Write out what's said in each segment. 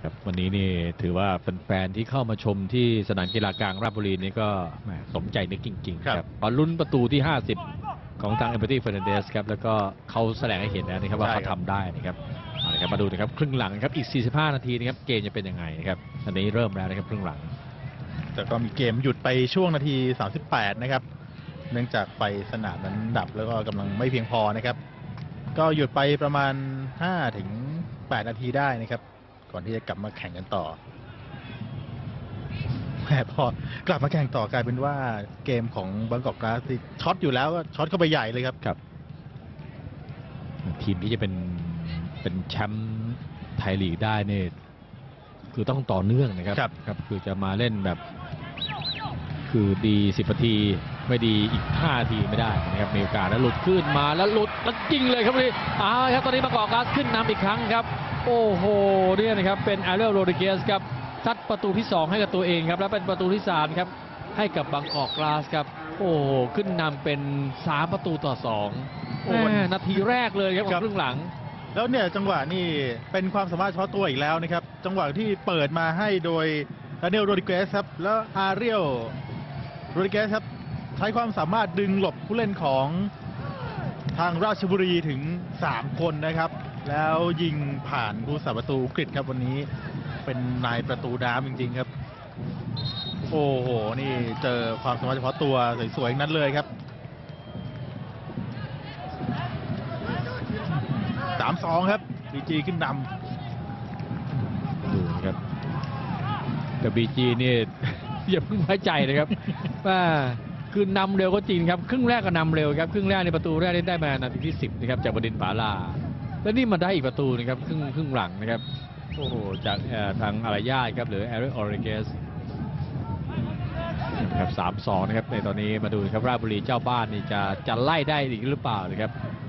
ครับวันนี้นี่ถือว่าแฟนๆที่เข้ามาชมที่สนามกีฬากลางราชบุรีนี่ก็แหมสมใจนึกจริงๆครับตอนลุ้นประตูที่ 50 ของทางเอเบอร์ตี้เฟอร์นันเดสครับแล้วก็เขาแสดงให้เห็นแล้วนะครับว่าเขาทำได้นะครับมาดูนะครับครึ่งหลังครับอีก 45 นาทีนะครับเกมจะเป็นยังไงนะครับอันนี้เริ่มแล้วนะครับครึ่งหลังแต่ก็มีเกมหยุดไปช่วงนาที 38 นะครับเนื่องจากไฟสนามนั้นดับแล้วก็กำลังไม่เพียงพอนะครับก็หยุดไปประมาณ 5-8 นาทีได้นะครับก่อนที่จะกลับมาแข่งกันต่อแต่พอกลับมาแข่งต่อกลายเป็นว่าเกมของบางกอกกราสที่ช็อตอยู่แล้วก็ช็อตเข้าไปใหญ่เลยครับทีมที่จะเป็นแชมป์ไทยลีกได้เนี่ยคือต้องต่อเนื่องนะครับคือจะมาเล่นแบบคือดี10 นาทีไม่ดีอีก5 นาทีไม่ได้นะครับมีโอกาสแล้วหลุดขึ้นมาแล้วหลุดแล้วจริงเลยครับนี่ครับตอนนี้บางกอกกราสขึ้นนำอีกครั้งครับโอ้โหเนี่ยนะครับเป็นอาเรลโรดริเกสครับซัดประตูที่2ให้กับตัวเองครับแล้วเป็นประตูที่3ครับให้กับบางกอกกราสครับโอ้โหขึ้นนำเป็น3-2นาทีแรกเลยครับของครึ่งหลังแล้วเนี่ยจังหวะนี่เป็นความสามารถเฉพาะตัวอีกแล้วนะครับจังหวะที่เปิดมาให้โดยอาเรลโรดริเกสครับแล้วอาเรลโรดริเกสครับใช้ความสามารถดึงหลบผู้เล่นของทางราชบุรีถึง3 คนนะครับแล้วยิงผ่านผู้สาประตูอังกฤษครับวันนี้เป็นนายประตูน้ำจริงๆครับโอ้โหนี่เจอความสามารถเฉพาะตัวสวยๆนั้นเลยครับ3-2ครับบีจีขึ้นนำดูครับแต่บีจีนี่อย่าเพิ่งไว้ใจนะครับว่าคือนำเร็วก็จริงครับครึ่งแรกก็นำเร็วครับครึ่งแรกในประตูแรกได้มานาทีที่10นะครับจากบดินทร์ปาลาแล้วนี่มาได้อีกประตูนะครับครึ่งหลังนะครับโอ้โหจากทางอารยาครับหรือแอริโอริเกสครับ3-2นะครับในตอนนี้มาดูครับราชบุรีเจ้าบ้านนี่จะไล่ได้อีกหรือเปล่านะครับ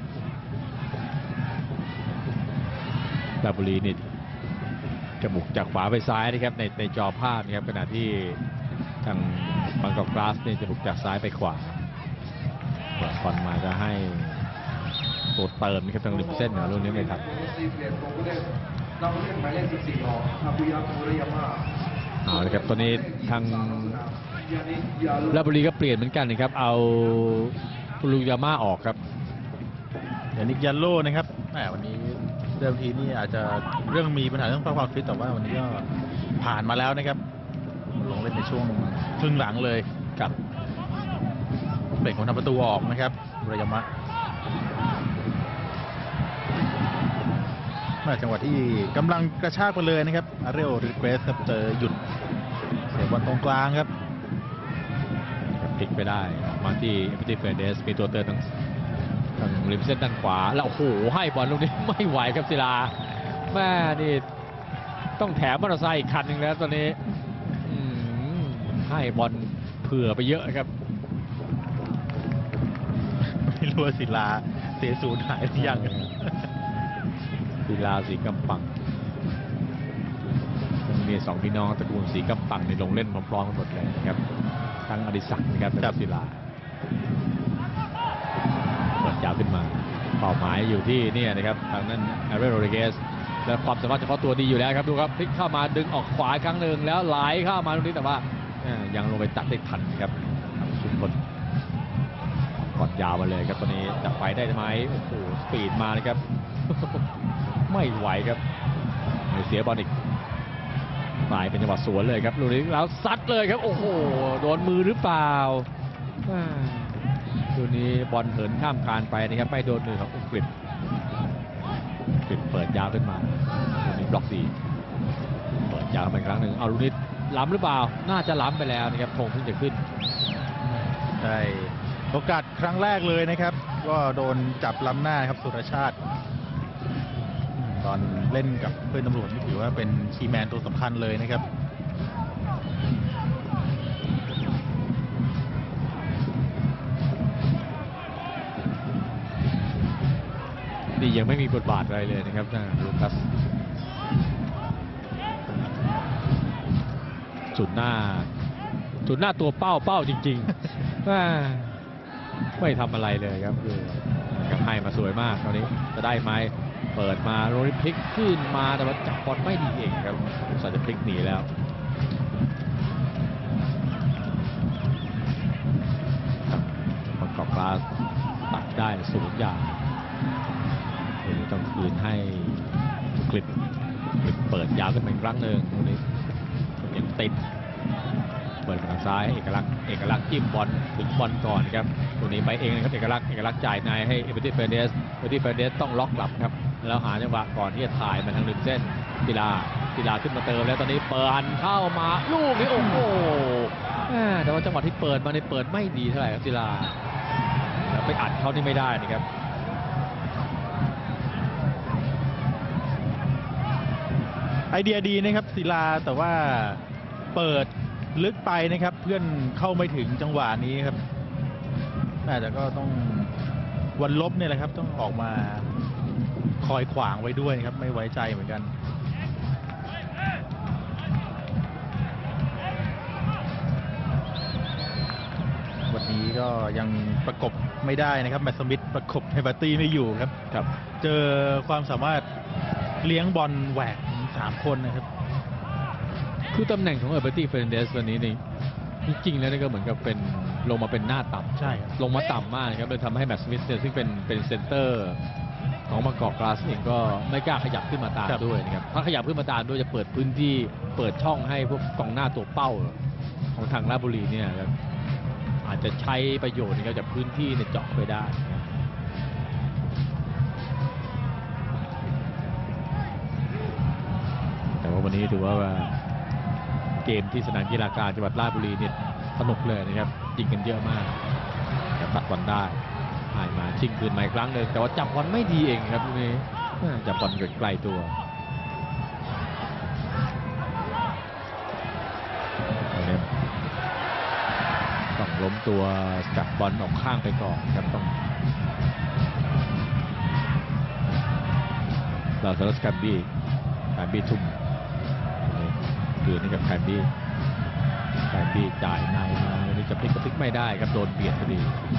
ราชบุรีนี่จะบุกจากขวาไปซ้ายนะครับในจอภาพนะครับขณะที่ทางบางกอกกราสเนี่ยจะบุกจากซ้ายไปขวาก่อนมาจะให้ตัวเติมนะครับทางริมเส้นนะรุ่นนี้เลยครับเอาเลยครับตอนนี้ทางราชบุรีก็เปลี่ยนเหมือนกันนะครับเอาฟูรุยาม่าออกครับยานิกยันโลนะครับวันนี้เดิมทีนี่อาจจะเรื่องมีปัญหาเรื่องความฟิตแต่ว่าวันนี้ก็ผ่านมาแล้วนะครับลงเล่นในช่วงครึ่งหลังเลยกับเป็นคนทำประตูออกนะครับฟูรุยามะจังหวะที่กำลังกระชากไปเลยนะครับอาเรลโรดริเกสครับเจอหยุดเสียบอลตรงกลางครับพลิกไปได้มาที่เอเบอร์ตี้เฟอร์นันเดสมีตัวเติมทางริมเส้นด้านขวาแล้วโอ้โหให้บอลลูกนี้ไม่ไหวครับศิลาแม่นี่ต้องแถมมอเตอร์ไซค์อีกคันหนึ่งแล้วตอนนี้ให้บอลเผื่อไปเยอะครับไม่รู้ว่าศิลาเสียศูนย์หายหรือยังศิลาสีกำปังมี2 พี่น้องตระกูลสีกำปังในลงเล่นพร้อมๆกันหมดเลยนะครับทั้งอดิศักดิ์นะครับและศิลาเปิดยาวขึ้นมาเป้าหมายอยู่ที่นี่นะครับทางนั้นอาเรลโรดริเกสและความสามารถเฉพาะตัวดีอยู่แล้วครับดูครับพลิกเข้ามาดึงออกขวาครั้งหนึ่งแล้วไหลเข้ามาตรงนี้แต่ว่ายังลงไปตัดได้ทันครับชุมพลกอดยาวมาเลยครับตอนนี้จะไปได้ไหมโอ้โหสปีดมานะครับไม่ไหวครับเสียบอลอีกปลายเป็นจังหวะสวนเลยครับลูกนี้แล้วซัดเลยครับโอ้โหโดนมือหรือเปล่าลูกนี้บอลเหินข้ามคานไปนะครับไม่โดนมือของอังกฤษเปิดยาวขึ้นมาลูกนี้บล็อกดีเปิดยาวไปครั้งหนึ่งเอาลูกนี้ล้ำหรือเปล่าน่าจะล้ำไปแล้วนะครับธงเพิ่งจะขึ้นได้โอกาสครั้งแรกเลยนะครับก็โดนจับล้ำหน้าครับสุรชาติตอนเล่นกับเพื่อนตำรวจนี่ถือว่าเป็นคีย์แมนตัวสำคัญเลยนะครับนี่ยังไม่มีบทบาทอะไรเลยนะครับลูคัสจุดหน้าตัวเป้าจริงๆไม่ทำอะไรเลยครับคือให้มาสวยมากตอนนี้จะได้ไหมเปิดมาโรลิพลิกขึ้นมาแต่ว่าจับบอลไม่ดีเองครับอุตส่าห์จะพลิกหนีแล้วบอลกอกกลาสตัดได้สูงยาวต้องคืนให้กลิดเปิดยาวขึ้นมาอีกครั้งหนึ่งตรงนี้ยังติดเปิดทางซ้ายเอกลักษณ์จิ้มบอลถึงบอลก่อนครับตรงนี้ไปเองนะครับเอกลักษณ์จ่ายในให้เอเบอร์ตี้เฟเดสต้องล็อกกลับครับแล้วหาจังหวะก่อนที่จะถ่ายมาทางริมเส้นกีฬาขึ้นมาเติมแล้วตอนนี้เปิดเข้ามาลูกนี้โอ้โหแต่ว่าจังหวะที่เปิดมาในเปิดไม่ดีเท่าไหร่ครับกีฬาแล้วไปอัดเขานี่ไม่ได้นะครับไอเดียดีนะครับศิลาแต่ว่าเปิดลึกไปนะครับเพื่อนเข้าไม่ถึงจังหวะนี้ครับแต่ก็ต้องวันลบเนี่ยแหละครับต้องออกมาคอยขวางไว้ด้วยครับไม่ไว้ใจเหมือนกันวันนี้ก็ยังประกบไม่ได้นะครับแมตต์สมิธประกบเฮเบอร์ตี้ไม่อยู่ครับเจอความสามารถเลี้ยงบอลแหวก3 คนนะครับคือตำแหน่งของเอเบอร์ตี้เฟรนเดสวันนี้นี่จริงๆแล้วนี่ก็เหมือนกับเป็นลงมาเป็นหน้าต่ำใช่ครับลงมาต่ำมากครับเลยทำให้แมตต์สมิธซึ่งเป็นเซนเตอร์ของบางกอกกลาสเองก็ไม่กล้าขยับขึ้นมาตามด้วยนะครับถ้าขยับขึ้นมาตามด้วยจะเปิดพื้นที่เปิดช่องให้พวกกองหน้าตัวเป้าของทางราชบุรีเนี่ยครับอาจจะใช้ประโยชน์นะครับจากพื้นที่ในเจาะไปได้แต่ว่าวันนี้ถือว่าเกมที่สนามกีฬากลางจังหวัดราชบุรีเนี่ยสนุกเลยนะครับยิงกันเยอะมากแต่ตัดบอลได้ผ่านมาชิงคืนมาอีกครั้งหนึ่งแต่ว่าจับบอลไม่ดีเองครับลูกนี้จับบอลเกิดไกลตัวต้องล้มตัวจับบอลออกข้างไปก่อนครับต้องลาซารัสการบี้ทุ่มคืนให้กับแคนดี้จ่ายในมาวันนี้จะพลิกไม่ได้ครับโดนเบียดพอดี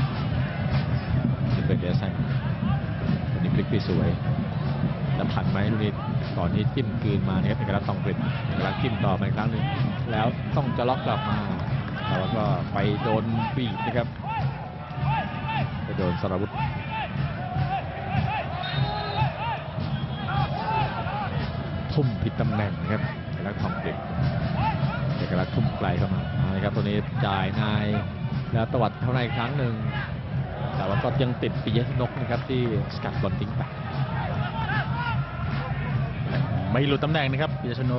เป็นเดซันวันนี้พลิกที่สวยแล้วผ่านไหมลูกนี้ก่อนนี้จิ้มคืนมาเนี่ยเอกลักษณ์ต้องเป็นเอกลักษณ์จิ้มต่อมาอีกครั้งหนึ่งแล้วต้องจะล็อกกลับมาแล้วก็ไปโดนบีบนะครับไปโดนสรวุฒิทุ่มผิดตำแหน่งนะครับเอกลักษณ์ทองเป็นเอกลักษณ์ทุ่มไกลเข้ามานะครับตัวนี้จ่ายนายแล้วตวัดเข้าในอีกครั้งหนึ่งแต่ว่าก็ยังติดปิยชนกนะครับที่สกัดบอลทิ้งไปไม่หลุดตำแหน่งนะครับปิยชนก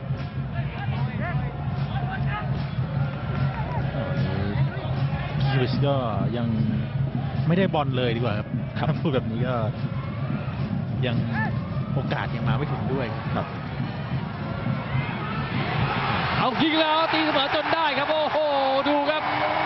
คิวิชก็ยังไม่ได้บอลเลยดีกว่าครับพูดแบบนี้ก็ยังโอกาสยังมาไม่ถึงด้วยครับเอายิงแล้วตีเสมอจนได้ครับโอ้โหดูครับ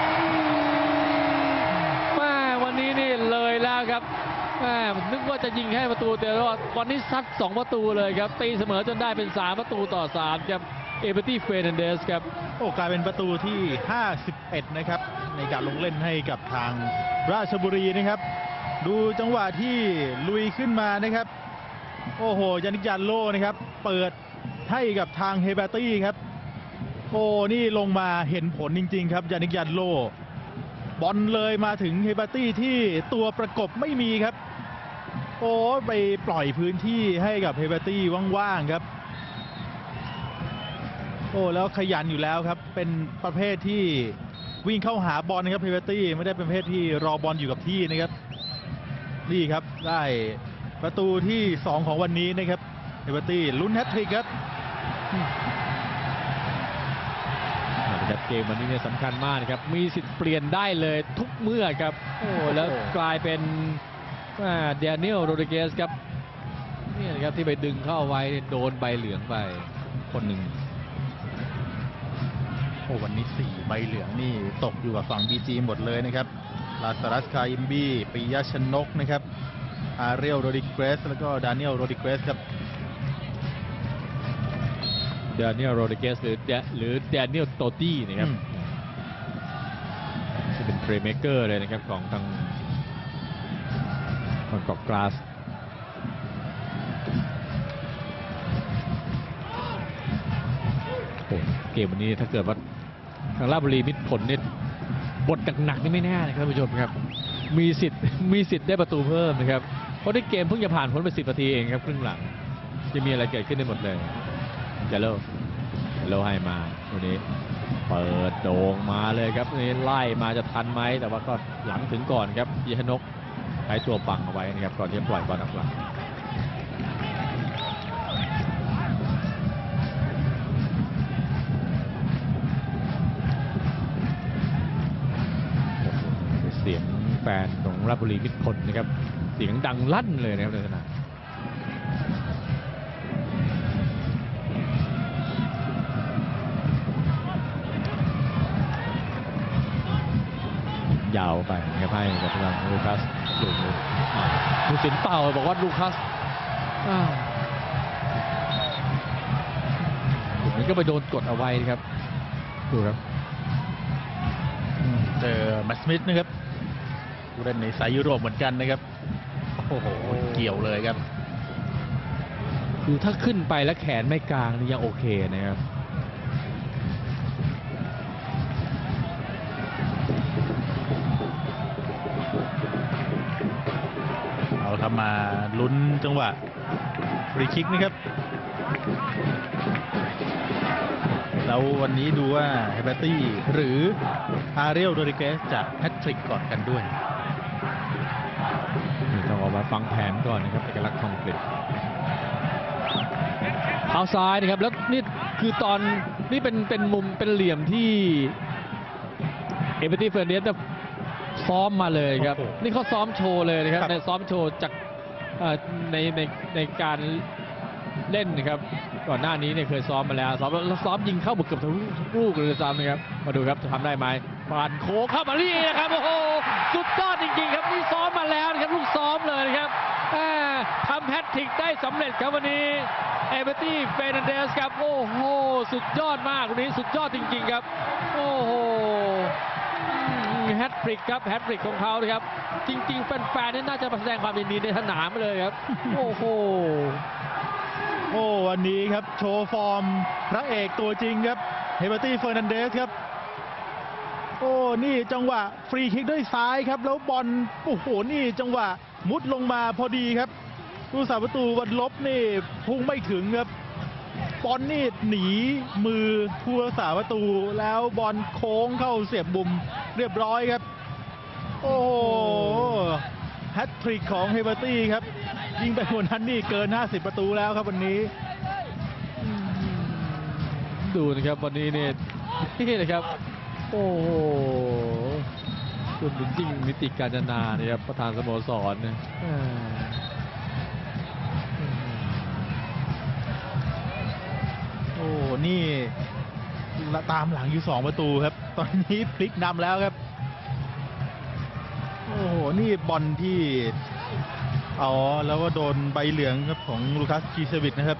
แม่วันนี้นี่เลยแล้วครับแม่นึกว่าจะยิงแค่ประตูแต่ว่าวันนี้ซัด2 ประตูเลยครับตีเสมอจนได้เป็น3 ประตูต่อ 3ครับเอเบอร์ตี้เฟรนันเดสครับโอ้กลายเป็นประตูที่51นะครับในการลงเล่นให้กับทางราชบุรีนะครับดูจังหวะที่ลุยขึ้นมานะครับโอ้โหยานิก ยันโลนะครับเปิดให้กับทางเฮเบอร์ตี้ครับโอ้นี่ลงมาเห็นผลจริงๆครับยานิก ยันโลบอลเลยมาถึงเฮเบอร์ตี้ที่ตัวประกบไม่มีครับโอ้ไปปล่อยพื้นที่ให้กับเฮเบอร์ตี้ว่างๆครับโอ้แล้วขยันอยู่แล้วครับเป็นประเภทที่วิ่งเข้าหาบอลนะครับเฮเบอร์ตี้ไม่ได้เป็นประเภทที่รอบอลอยู่กับที่นะครับนี่ครับได้ประตูที่2ของวันนี้นะครับเฮเบอร์ตี้ลุ้นแฮตทริกครับเกมวันนี้เนี่ยสำคัญมากนะครับมีสิทธิ์เปลี่ยนได้เลยทุกเมื่อครับโอ้แล้วกลายเป็นเดนิเอล โรดริเกสครับนี่นะครับที่ไปดึงเข้าไว้โดนใบเหลืองไปคนหนึ่งโอ้วันนี้4 ใบเหลืองนี่ตกอยู่กับฝั่ง BG หมดเลยนะครับลาซารัส คาอิมบี้ปิยชนกนะครับอาเรียล โรดริเกสแล้วก็ดานิเอล โรดริเกสครับเดนิเอล โรดริเกสหรือเดนิเอล โตตี้นะครับจะเป็นเพลย์เมคเกอร์เลยนะครับของทางบางกอกกลาสเกมวันนี้ถ้าเกิดว่าทางราชบุรีมิตรผลเนี่ยบทหนักๆนี่ไม่แน่นะครับท่านผู้ชมครับมีสิทธิ์ได้ประตูเพิ่มนะครับเพราะในเกมเพิ่งจะผ่านพ้นไป10 นาทีเองครับครึ่งหลังจะมีอะไรเกิดขึ้นได้หมดเลยเจโร่ให้มาวันนี้เปิดโด่งมาเลยครับนี่ไล่มาจะทันไหมแต่ว่าก็หลังถึงก่อนครับปิยชนกใช้ตัวบังเอาไว้นะครับก่อนที่จะปล่อยบอลออกหลังเสียงแฟนของราชบุรีมิตรผลนะครับเสียงดังลั่นเลยนะครับในสนามยาวไปนะครับให้กับทางลูคัสผู้สินเป่าบอกว่าลูคัสมันก็ไปโดนกดเอาไว้ครับดูครับเจอแมตต์สมิธนะครับผู้เล่นในสายยุโรปเหมือนกันนะครับโอ้โหเกี่ยวเลยครับคือถ้าขึ้นไปแล้วแขนไม่กลางนี่ยังโอเคนะครับเอาทำมาลุ้นจังหวะฟรีคิกนะครับแล้ววันนี้ดูว่าเฮเบอร์ตี้หรืออาเรียลโรดริเกสจะแฮตทริกก่อนกันด้วยต้องออกมาฟังแผนก่อนนะครับเอกลักษณ์ทองกฤษเท้าซ้ายนะครับแล้วนี่คือตอนนี่เป็นมุมเป็นเหลี่ยมที่เอเบอร์ตี้เฟอร์เนสซ้อมมาเลยครับนี่เขาซ้อมโชว์เลยนะครับในซ้อมโชว์จากในการเล่นนะครับก่อนหน้านี้เนี่ยเคยซ้อมมาแล้วซ้อมยิงเข้าบุกเกือบทุกลูกเลยซ้ำนะครับมาดูครับจะทำได้ไหมผ่านโค้งเข้ามาลี่นะครับโอ้โหสุดยอดจริงๆครับนี่ซ้อมมาแล้วนะครับลูกซ้อมเลยนะครับทำแฮตทริกได้สำเร็จครับวันนี้เอเบอร์ตี้เฟรนันเดสครับโอ้โหสุดยอดมากวันนี้สุดยอดจริงๆครับโอ้โหแฮตทริกครับแฮตทริกของเขาเลยครับจริงๆแฟนๆนี่น่าจะมาแสดงความยินดีในสนามเลยครับโอ้โหวันนี้ครับโชว์ฟอร์มพระเอกตัวจริงครับเฮเบอร์ตี้เฟอร์นันเดสครับนี่จังหวะฟรีคิกด้วยซ้ายครับแล้วบอลโอ้โหนี่จังหวะมุดลงมาพอดีครับผู้สาประตูวันลบนี่พุ่งไม่ถึงครับบอลนี่หนีมือผู้รักษาประตูแล้วบอลโค้งเข้าเสียบมุมเรียบร้อยครับโอ้โหแฮตทริกของเฮเบอร์ตี้ครับยิงไปวันนั้นนี่เกิน50 ประตูแล้วครับวันนี้ดูนะครับวันนี้เนี่ยนี่นะครับโอ้โหคุณบุญจริงนิติการจนาเนี่ยครับประธานสโมสรเนี่ยนี่ตามหลังอยู่2 ประตูครับตอนนี้พลิกนำแล้วครับนี่บอลที่แล้วก็โดนใบเหลืองครับของลูคัสคีเซวิชนะครับ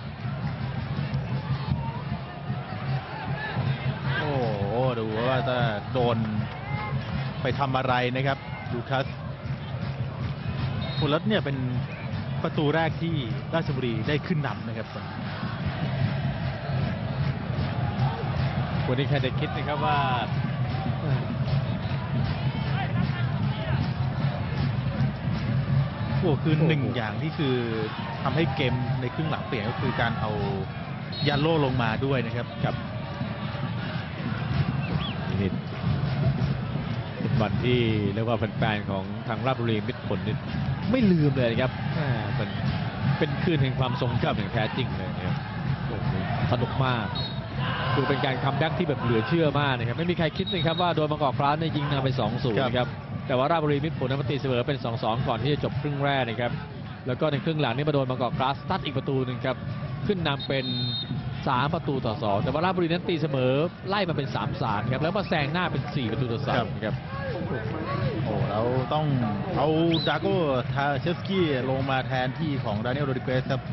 ดูว่าจะโดนไปทำอะไรนะครับลูคัสแล้วเนี่ยเป็นประตูแรกที่ราชบุรีได้ขึ้นนำนะครับวันนี้ใครจะคิดนะครับว่าคือหนึ่งอย่างที่คือทำให้เกมในครึ่งหลังเปลี่ยนก็คือการเอายาโล่ลงมาด้วยนะครับกับนี่เป็นวันที่เรียกว่าแฟนๆของทางราชบุรีมิตรผลนี่ไม่ลืมเลยครับเป็นคืนแห่งความทรงจำอย่างแท้จริงเลยนะครับสนุกมากคือเป็นการคัมแบ็กที่แบบเหลือเชื่อมากนะครับไม่มีใครคิดเลยครับว่าโดนบางกอกกราสเนี่ยยิงนำไป 2-0 นะครับแต่ว่าราชบุรีมิตรผลนั้นตีเสมอเป็น 2-2 ก่อนที่จะจบครึ่งแรกนะครับแล้วก็ในครึ่งหลังนี่มาโดนบางกอกกราสตัดอีกประตูหนึ่งครับขึ้นนำเป็น3-2แต่ว่าราชบุรีนั้นตีเสมอไล่มาเป็น 3-3 ครับแล้วมาแซงหน้าเป็น4-3ครับแล้วต้องเอาดาโก้ทาเชสกี้ลงมาแทนที่ของดานิเอลโรดริเกสครับ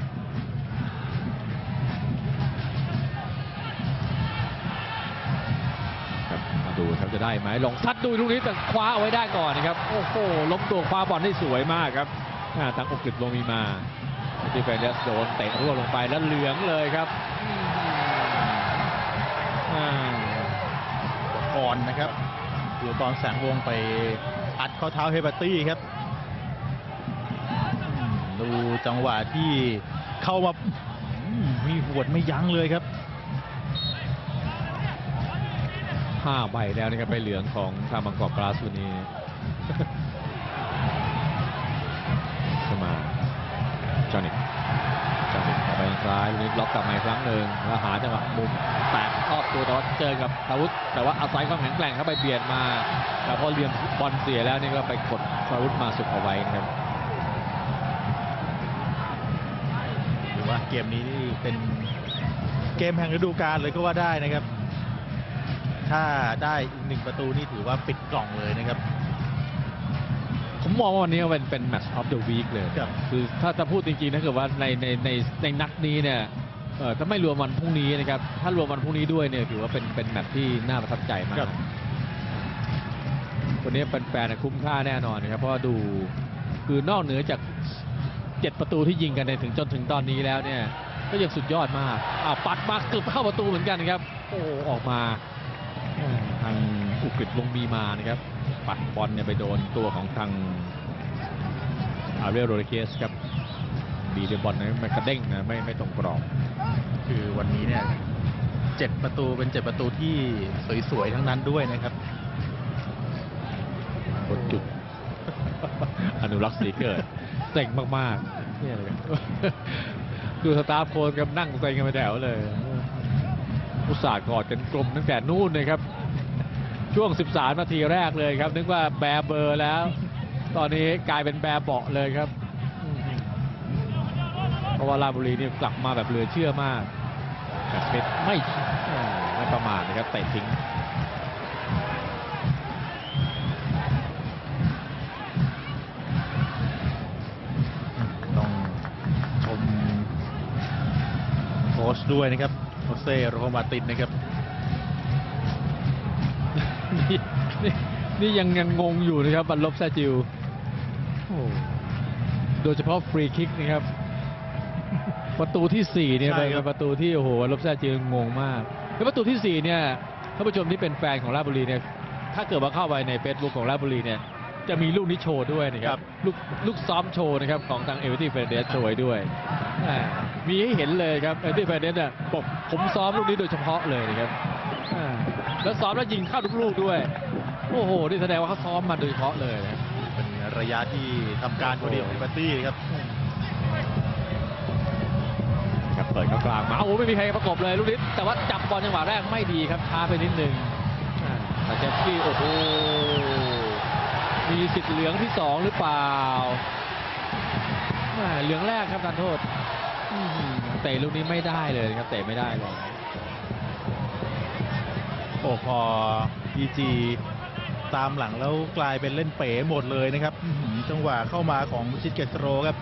มาดูครับจะได้ไหมลองซัดดูลูกนี้แต่คว้าเอาไว้ได้ก่อนนะครับโอ้โหล้มตัวคว้าบอลได้สวยมากครับทางอกฤษลงมีมาที่เฟรนเดสโดนเตะรั่วลงไปแล้วเหลืองเลยครับก่อนนะครับอยู่ตอนแสงวงไปอัดข้อเท้าเฮเบอร์ตี้ครับดูจังหวะที่เข้ามามีหวดไม่ยั้งเลยครับ 5 ใบแล้วนะครับไปเหลืองของทางบางกอกกราสวันนี้เข้ามาจอห์นนี่ไปทางซ้ายวันนี้ล็อกกลับมาอีกครั้งหนึ่งแล้วหาจังหวะมุมแตกทอดตัวแต่ว่าเจอกับทาวุธแต่ว่าอาศัยความแข็งแกร่งเข้าไปเบียดมาแต่พอเหลี่ยมบอลเสียแล้วนี่ก็ไปกดทาวุธมาสุดเอาไว้นะครับหรือว่าเกมนี้นี่เป็นเกมแห่งฤดูกาลเลยก็ว่าได้นะครับถ้าได้อีก1 ประตูนี่ถือว่าปิดกล่องเลยนะครับผมมองว่าวันนี้เป็นแมตช์ออฟเดอะวีคเลยคือถ้าจะพูดจริงๆถ้าเกิดว่าในนัดนี้เนี่ยถ้าไม่รวมวันพรุ่งนี้นะครับถ้ารวมวันพรุ่งนี้ด้วยเนี่ยถือว่าเป็นแมตช์ที่น่าประทับใจมากวันนี้แฟนๆคุ้มค่าแน่นอนนะครับเพราะว่าดูคือนอกเหนือจาก7 ประตูที่ยิงกันในจนถึงตอนนี้แล้วเนี่ยก็ยังสุดยอดมากปัดมาเกือบเข้าประตูเหมือนกันครับโอ้ออกมาทางอุกฤษวงศ์มีมานะครับปัดบอลเนี่ยไปโดนตัวของทางอาเรโรเดเกสครับบีเดบอลนะมันกระเด้งนะไม่ตรงกรอบคือวันนี้เนี่ย7 ประตูเป็น7 ประตูที่สวยๆทั้งนั้นด้วยนะครับกดจุดอนุรักษ์สีเกิดเจ๋งมากๆเนี่ยเลยคือสตาฟโค้ชกับนั่งเซ็งกันไปแถวเลยอุตส่าห์กอดกันกลมตั้งแต่นู่นเลยครับช่วง13 นาทีแรกเลยครับนึกว่าแบร์เบอร์แล้วตอนนี้กลายเป็นแบร์เบาะเลยครับเพราะว่าราชบุรีนี่กลับมาแบบเหลือเชื่อมากแต่เพชรไม่ประมาทนะครับเตะทิ้งต้องชมโค้ชด้วยนะครับโคเซ่โรมาตินนะครับนี่ยังงงอยู่นะครับบัลลบซาจิวโดยเฉพาะฟรีคิกนะครับประตูที่4เนี่ยเป็นประตูที่โอ้โหบัลลบซาจิวงงมากแล้วประตูที่4เนี่ยท่านผู้ชมที่เป็นแฟนของราชบุรีเนี่ยถ้าเกิดว่าเข้าไปใน Facebook ของราชบุรีเนี่ยจะมีลูกนี้โชว์ด้วยนะครับลูกซ้อมโชว์นะครับของทางเอเวอร์ตี้เฟรเดสโชว์ไว้ด้วยมีให้เห็นเลยครับเอเวอร์ตี้เฟรเดสเนี่ยผมซ้อมลูกนี้โดยเฉพาะเลยนะครับแล้วซ้อมแล้วยิงเข้าทุกลูกด้วยโอ้โหนี่แสดงว่าเขาซ้อมมาโดยเฉพาะเลยนะเป็นระยะที่ทำการพอดีของลิเบอร์ตี้ครับเปิดเข้ากลางมาโอ้ไม่มีใครประกบเลยลูกนี้แต่ว่าจับบอลจังหวะแรกไม่ดีครับช้าไปนิดนึงแต่เจฟฟี่โอ้โหมีสิทธิ์เหลืองที่2หรือเปล่าเหลืองแรกครับการโทษเตะลูกนี้ไม่ได้เลยครับเตะไม่ได้เลยโอ้พอPGตามหลังแล้วกลายเป็นเล่นเป๋หมดเลยนะครับจังหวะเข้ามาของชิดเกสโรครับ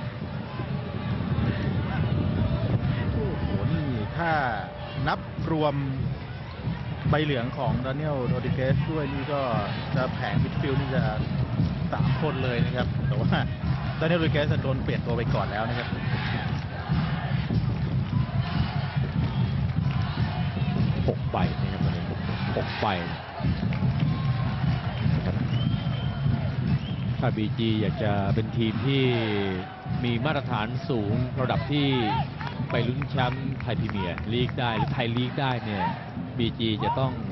โอ้โหนี่ถ้านับรวมใบเหลืองของดานิเอลโรดริเกสด้วยนี่ก็จะแผงมิดฟิลด์นี่จะ3 คนเลยนะครับแต่ว่าดานิเอลโรดริเกสโดนเปลี่ยนตัวไปก่อนแล้วนะครับ 6 ใบนะครับวันนี้6 ใบถ้า BG อยากจะเป็นทีมที่มีมาตรฐานสูงระดับที่ไปลุ้นแชมป์ไทยพรีเมียร์ลีกได้หรือไทยลีกได้เนี่ย BG จะ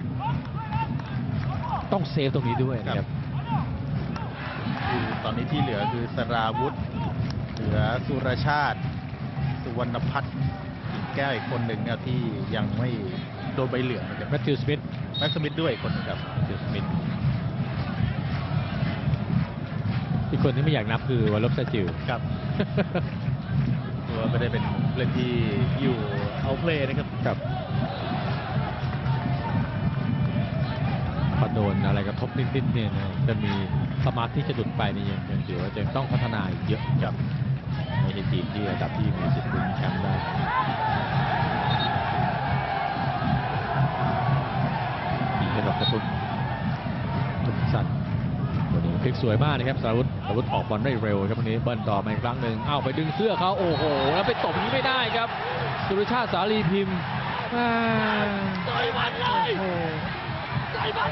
ต้องเซฟตรงนี้ด้วยนะครับตอนนี้ที่เหลือคือสราวุธเหลือสุรชาติสุวรรณพัฒน์แก้วอีกคนหนึ่งเนี่ยที่ยังไม่โดนใบเหลืองนะครับแมทธิวสมิธด้วยอีกคนนึงครับแมทธิวสมิธอีกคนที่ไม่อยากนับคือวอลลบซาจิวครับตัวไม่ได้เป็นเล่นที่อยู่เอาเพลย์นะครับครับพอโดนอะไรกระทบนิดๆเนี่ยจะมีสมาธิจะหลุดไปนี่ยังถือว่าจะต้องพัฒนาอีกเยอะครับในทีมที่ระดับที่มีสิทธิ์ลุ้นแชมป์ได้มีให้ดอกกระตุ้นทุกสั้นวันนี้พลิกสวยมากนะครับสราวุธออกบอลได้เร็วครับวันนี้เบิ้ลต่อมาอีกครั้งหนึ่งไปดึงเสื้อเขาโอ้โหแล้วไปตบนี้ไม่ได้ครับสุรชาติสาลีพิมพ์ต่อยมันเลยต่อยมัน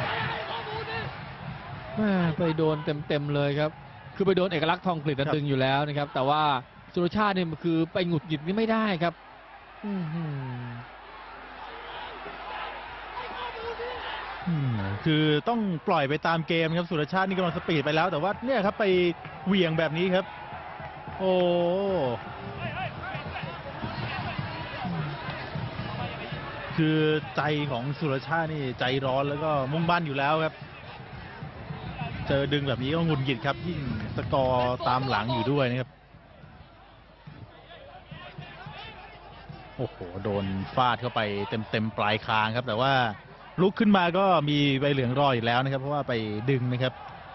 ไปโดนเต็มเลยครับคือไปโดนเอกลักษณ์ทองกฤษดึงอยู่แล้วนะครับแต่ว่าสุรชาติเนี่ยคือไปหงุดหงิดนี่ไม่ได้ครับคือต้องปล่อยไปตามเกมครับสุรชาตินี่กำลังสปีดไปแล้วแต่ว่าเนี่ยครับไปเหวี่ยงแบบนี้ครับโอ้คือใจของสุรชาตินี่ใจร้อนแล้วก็มุ่งมั่นอยู่แล้วครับเจอดึงแบบนี้ก็หงุดหงิดครับยิ่งสกอร์ตามหลังอยู่ด้วยนะครับโอ้โหโดนฟาดเข้าไปเต็มปลายคางครับแต่ว่าลุกขึ้นมาก็มีใบเหลืองรออยู่แล้วนะครับเพราะว่าไปดึงนะครับ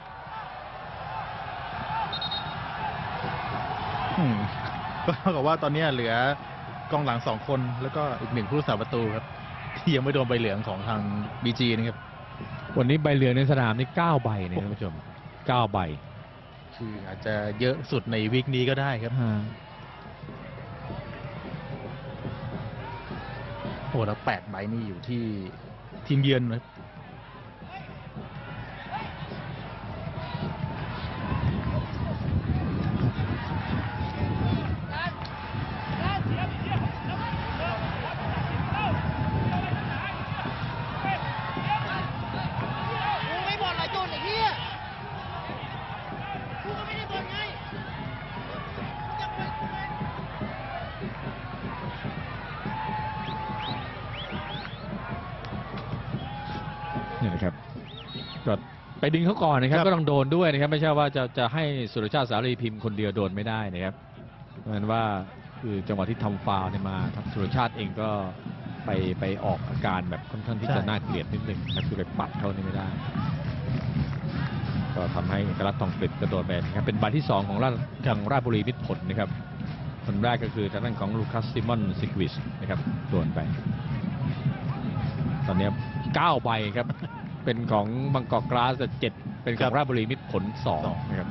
ก็เท่ากับว่าตอนนี้เหลือกองหลัง2 คนแล้วก็อีก1ผู้รักษาประตูครับที่ยังไม่โดนใบเหลืองของทาง BG นะครับวันนี้ใบเหลืองในสนามนี่9 ใบเนี่ยท่านผู้ชม9 ใบคืออาจจะเยอะสุดในวีคนี้ก็ได้ครับโอ้แล้ว8 ใบนี่อยู่ที่ทีมเยือนนะนี่นะครับก็ไปดึงเขาก่อนนะครับก็ต้องโดนด้วยนะครับไม่ใช่ว่าจะให้สุรชาติสารีพิมพ์คนเดียวโดนไม่ได้นะครับเพราะฉะนั้นว่าคือจังหวะที่ทำฟาวล์เนี่ยมาสุรชาติเองก็ไปออกอาการแบบค่อนข้างที่จะน่าเกลียดนิดหนึ่งนะคือไปปัดเขานี่ไม่ได้ก็ทำให้เอกลักษณ์ทองกฤษกระโดดไปนะครับเป็นใบที่2ของทางราชบุรีมิตรผลนะครับคนแรกก็คือทางด้านของลูคัสซิมอนซิกวิชนะครับโดนไปตอนนี้9 ใบครับเป็นของบางกอกกลาส7เป็นของราชบุรีมิตรผล2นะครับ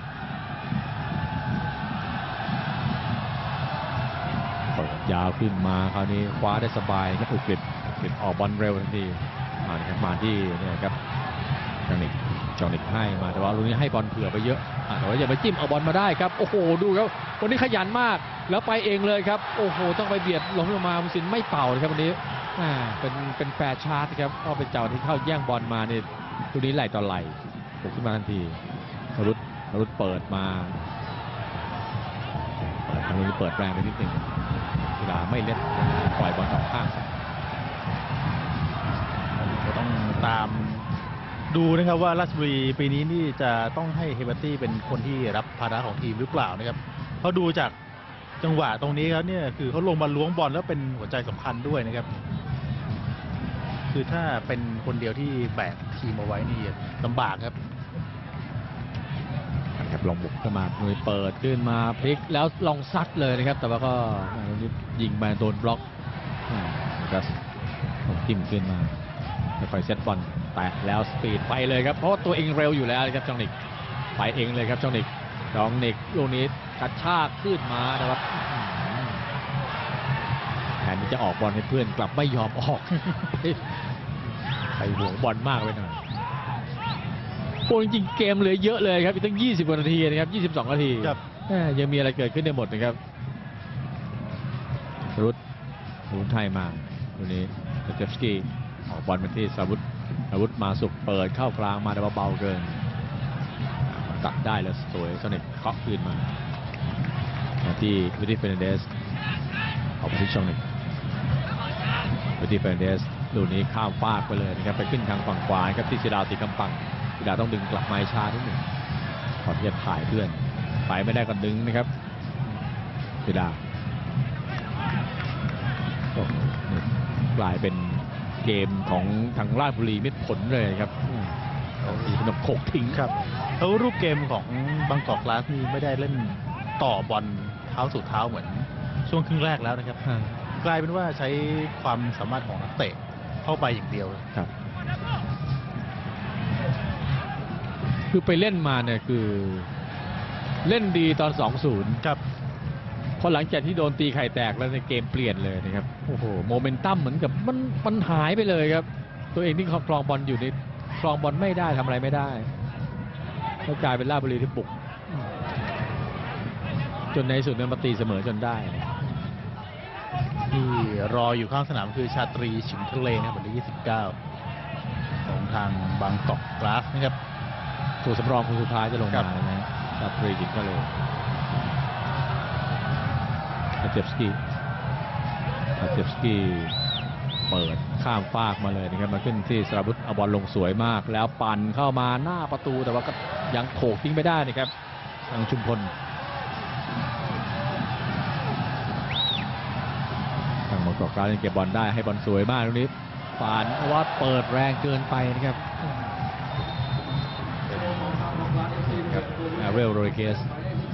ยาวขึ้นมาคราวนี้คว้าได้สบายครับอุกฤษออกบอลเร็วทันทีมาที่เนี่ยครับจองนิกให้มาแต่ว่าลูกนี้ให้บอลเผื่อไปเยอะแต่ว่าอย่าไปจิ้มเอาบอลมาได้ครับโอ้โหดูครับวันนี้ขยันมากแล้วไปเองเลยครับโอ้โหต้องไปเบียดลงมามุสินไม่เป่าเลยครับวันนี้เป็นแฟร์ชาร์จครับก็เป็นเจ้าที่เข้าแย่งบอลมาเนี่ยตัวนี้ไหลต่อไหลปลุกขึ้นมาทันทีนรุตเปิดมาทางนี้เปิดแรงไปนิดหนึ่งเวลาไม่เล่นปล่อยบอลออกข้างก็ต้องตามดูนะครับว่าราชบุรีปีนี้นี่จะต้องให้เฮเบอร์ตี้เป็นคนที่รับภาระของทีมหรือเปล่านะครับเขาดูจากจังหวะตรงนี้ครับเนี่ยคือเขาลงมาล้วงบอลแล้วเป็นหัวใจสำคัญด้วยนะครับคือถ้าเป็นคนเดียวที่แบกทีมเอาไว้นี่ลำบากครับลองบุกเข้ามาหน่วยเปิดขึ้นมาพลิกแล้วลองซัดเลยนะครับแต่ว่าก็ยิงมาโดนบล็อกก็จิ้มขึ้นมาค่อยๆเซตบอลแตะแล้วสปีดไปเลยครับเพราะว่าตัวเองเร็วอยู่แล้วครับจองนิกไปเองเลยครับจองนิกลูกนี้กระชากขึ้นมาแต่ว่าแทนที่จะออกบอลให้เพื่อนกลับไม่ยอมออกไปห่วงบอลมากไปหน่อยโอ้จริงๆเกมเหลือเยอะเลยครับอีกตั้ง20 กว่านาทีนะครับ22 นาทียังมีอะไรเกิดขึ้นได้หมดนะครับรุนไทยมาวันนี้เจฟสกี้ออกบอลมาที่อาวุธมาสุกเปิดเข้ากลางมาแต่ว่าเบาเกินตัดได้แล้วสวยสนิทเคาะคืนมาที่วิลลี่เฟรนันเดสออกไปที่ช่องหนึ่งวิลลี่เฟรนันเดสลูกนี้ข้ามฟากไปเลยนะครับไปขึ้นทางฝั่งขวาครับที่ศิลาตีกำปังศิลาต้องดึงกลับมาช้านิดหนึ่งขอที่จะถ่ายเพื่อนไปไม่ได้ก็ดึงนะครับศิลากลายเป็นเกมของทางราชบุรีมิตรผลเลยครับขนมโขกทิ้งครับแล้วรูปเกมของบางกอกกลาสนี่ไม่ได้เล่นต่อบอลเท้าสู่เท้าเหมือนช่วงครึ่งแรกแล้วนะครับกลายเป็นว่าใช้ความสามารถของนักเตะเข้าไปอย่างเดียวครับคือไปเล่นมาเนี่ยคือเล่นดีตอน 2-0 ครับพอหลังจากที่โดนตีไข่แตกแล้วในเกมเปลี่ยนเลยนะครับโอ้โหโมเมนตัมเหมือนกับมันหายไปเลยครับตัวเองที่ครองบอลอยู่ในครองบอลไม่ได้ทำอะไรไม่ได้ก็กลายเป็นราชบุรีที่บุกจนในสุดเนี่ยมาตีเสมอจนได้ที่รออยู่ข้างสนามคือชาตรีฉิมทะเลนะครับวันที่29ของทางบางกอกกราสนะครับตัวสำรองคนสุดท้ายจะลงมานะชาตรีฉิมทะเลอาเจฟสกี้เปิดข้ามฟากมาเลยนะครับมาขึ้นที่สราวุธเอาบอลลงสวยมากแล้วปั่นเข้ามาหน้าประตูแต่ว่าก็ยังโขกทิ้งไม่ได้นะครับทางชุมพลทางบอลกอกกลางยังเก็บบอลได้ให้บอลสวยมากตรงนี้ป่านว่าเปิดแรงเกินไปนะครับอาเรลโรดิเกส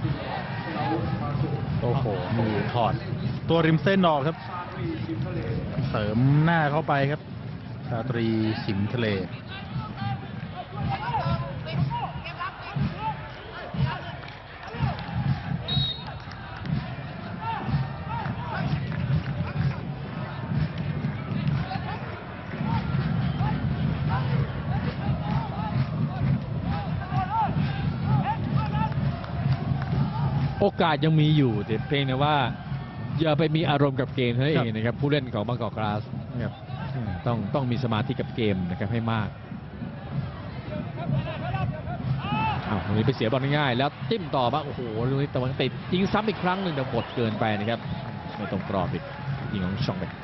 โอ้โหมือถอดตัวริมเส้นออกครับเสริมหน้าเข้าไปครับชาตรีฉิมทะเลโอกาสยังมีอยู่แต่เพียงแต่ว่าอย่าไปมีอารมณ์กับเกมเท่านั้นเองนะครับผู้เล่นของบางกอกกราสนะครับต้องมีสมาธิกับเกมนะครับให้มากตรงนี้ไปเสียบอลง่ายๆแล้วจิ้มต่อมาโอ้โหตรงนี้ตะวันติดยิงซ้ำอีกครั้งหนึ่งแต่หมดเกินไปนะครับไม่ตรงกรอบอีกยิงของช่องเบก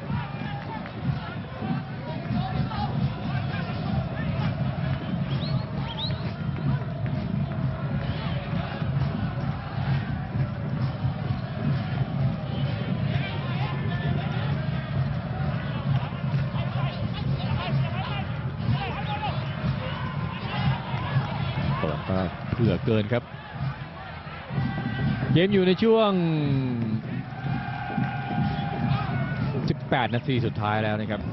เผื่อเกินครับเกมอยู่ในช่วง18 นาทีสุดท้ายแล้วนะครับ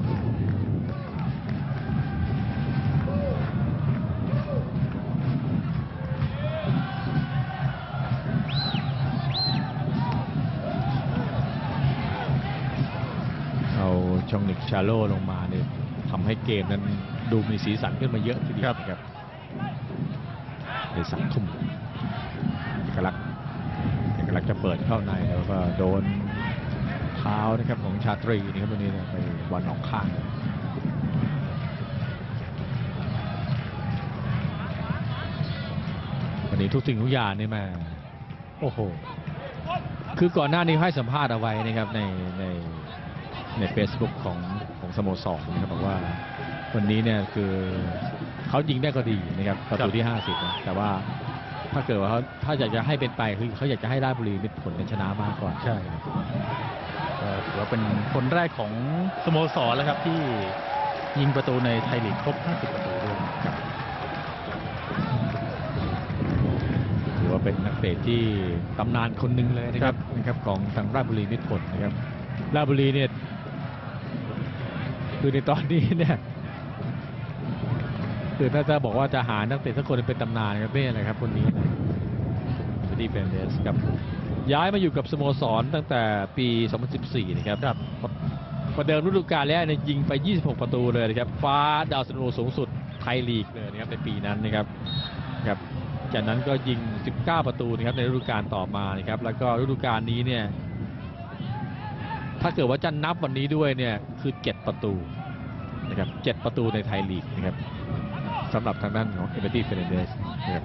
เอาชองนิกชาโลลงมาเนี่ยทำให้เกมนั้นดูมีสีสันขึ้นมาเยอะทีเดียวครับในสักทุ่มเอกลักษณ์จะเปิดเข้าในแล้วก็โดนเท้านะครับของชาตรีนี่ครับวันนี้ไปวันออกข้างวันนี้ทุกสิ่งทุกอย่างนี่มาโอ้โหคือก่อนหน้านี้ให้สัมภาษณ์เอาไว้นะครับใน Facebook ของสโมสรนะครับบอกว่าวันนี้เนี่ยคือเขายิงได้ก็ดีนะครับประตูที่50นะแต่ว่าถ้าเกิดว่าถ้าอยากจะให้เป็นไปคือเขาอยากจะให้ราชบุรีมีผลเป็นชนะมากกว่าใช่ถือว่าเป็นคนแรกของสโมสรแล้วครับที่ยิงประตูในไทยลีกครบ50ประตูด้วยครับถือว่าเป็นนักเตะที่ตำนานคนหนึ่งเลยนะครับของทางราชบุรีมิตรผลนะครับราชบุรีเนี่ยคือในตอนนี้เนี่ยคือถ้าจะบอกว่าจะหานักเตะสักคนเป็นตำนานครับไม่อะไรครับคนนี้ดีเฟนเดสครับย้ายมาอยู่กับสโมสรตั้งแต่ปี 2014 นะครับประเดิมฤดูกาลแรกเนี่ยยิงไป26 ประตูเลยนะครับฟ้าดาวซันโวสูงสุดไทยลีกเลยนะครับในปีนั้นนะครับจากนั้นก็ยิง19 ประตูนะครับในฤดูกาลต่อมานะครับแล้วก็ฤดูกาลนี้เนี่ยถ้าเกิดว่าจะนับวันนี้ด้วยเนี่ยคือ7 ประตูนะครับ7 ประตูในไทยลีกนะครับสำหรับทางด้านของเอเบตี้เฟรนเดสนะครับ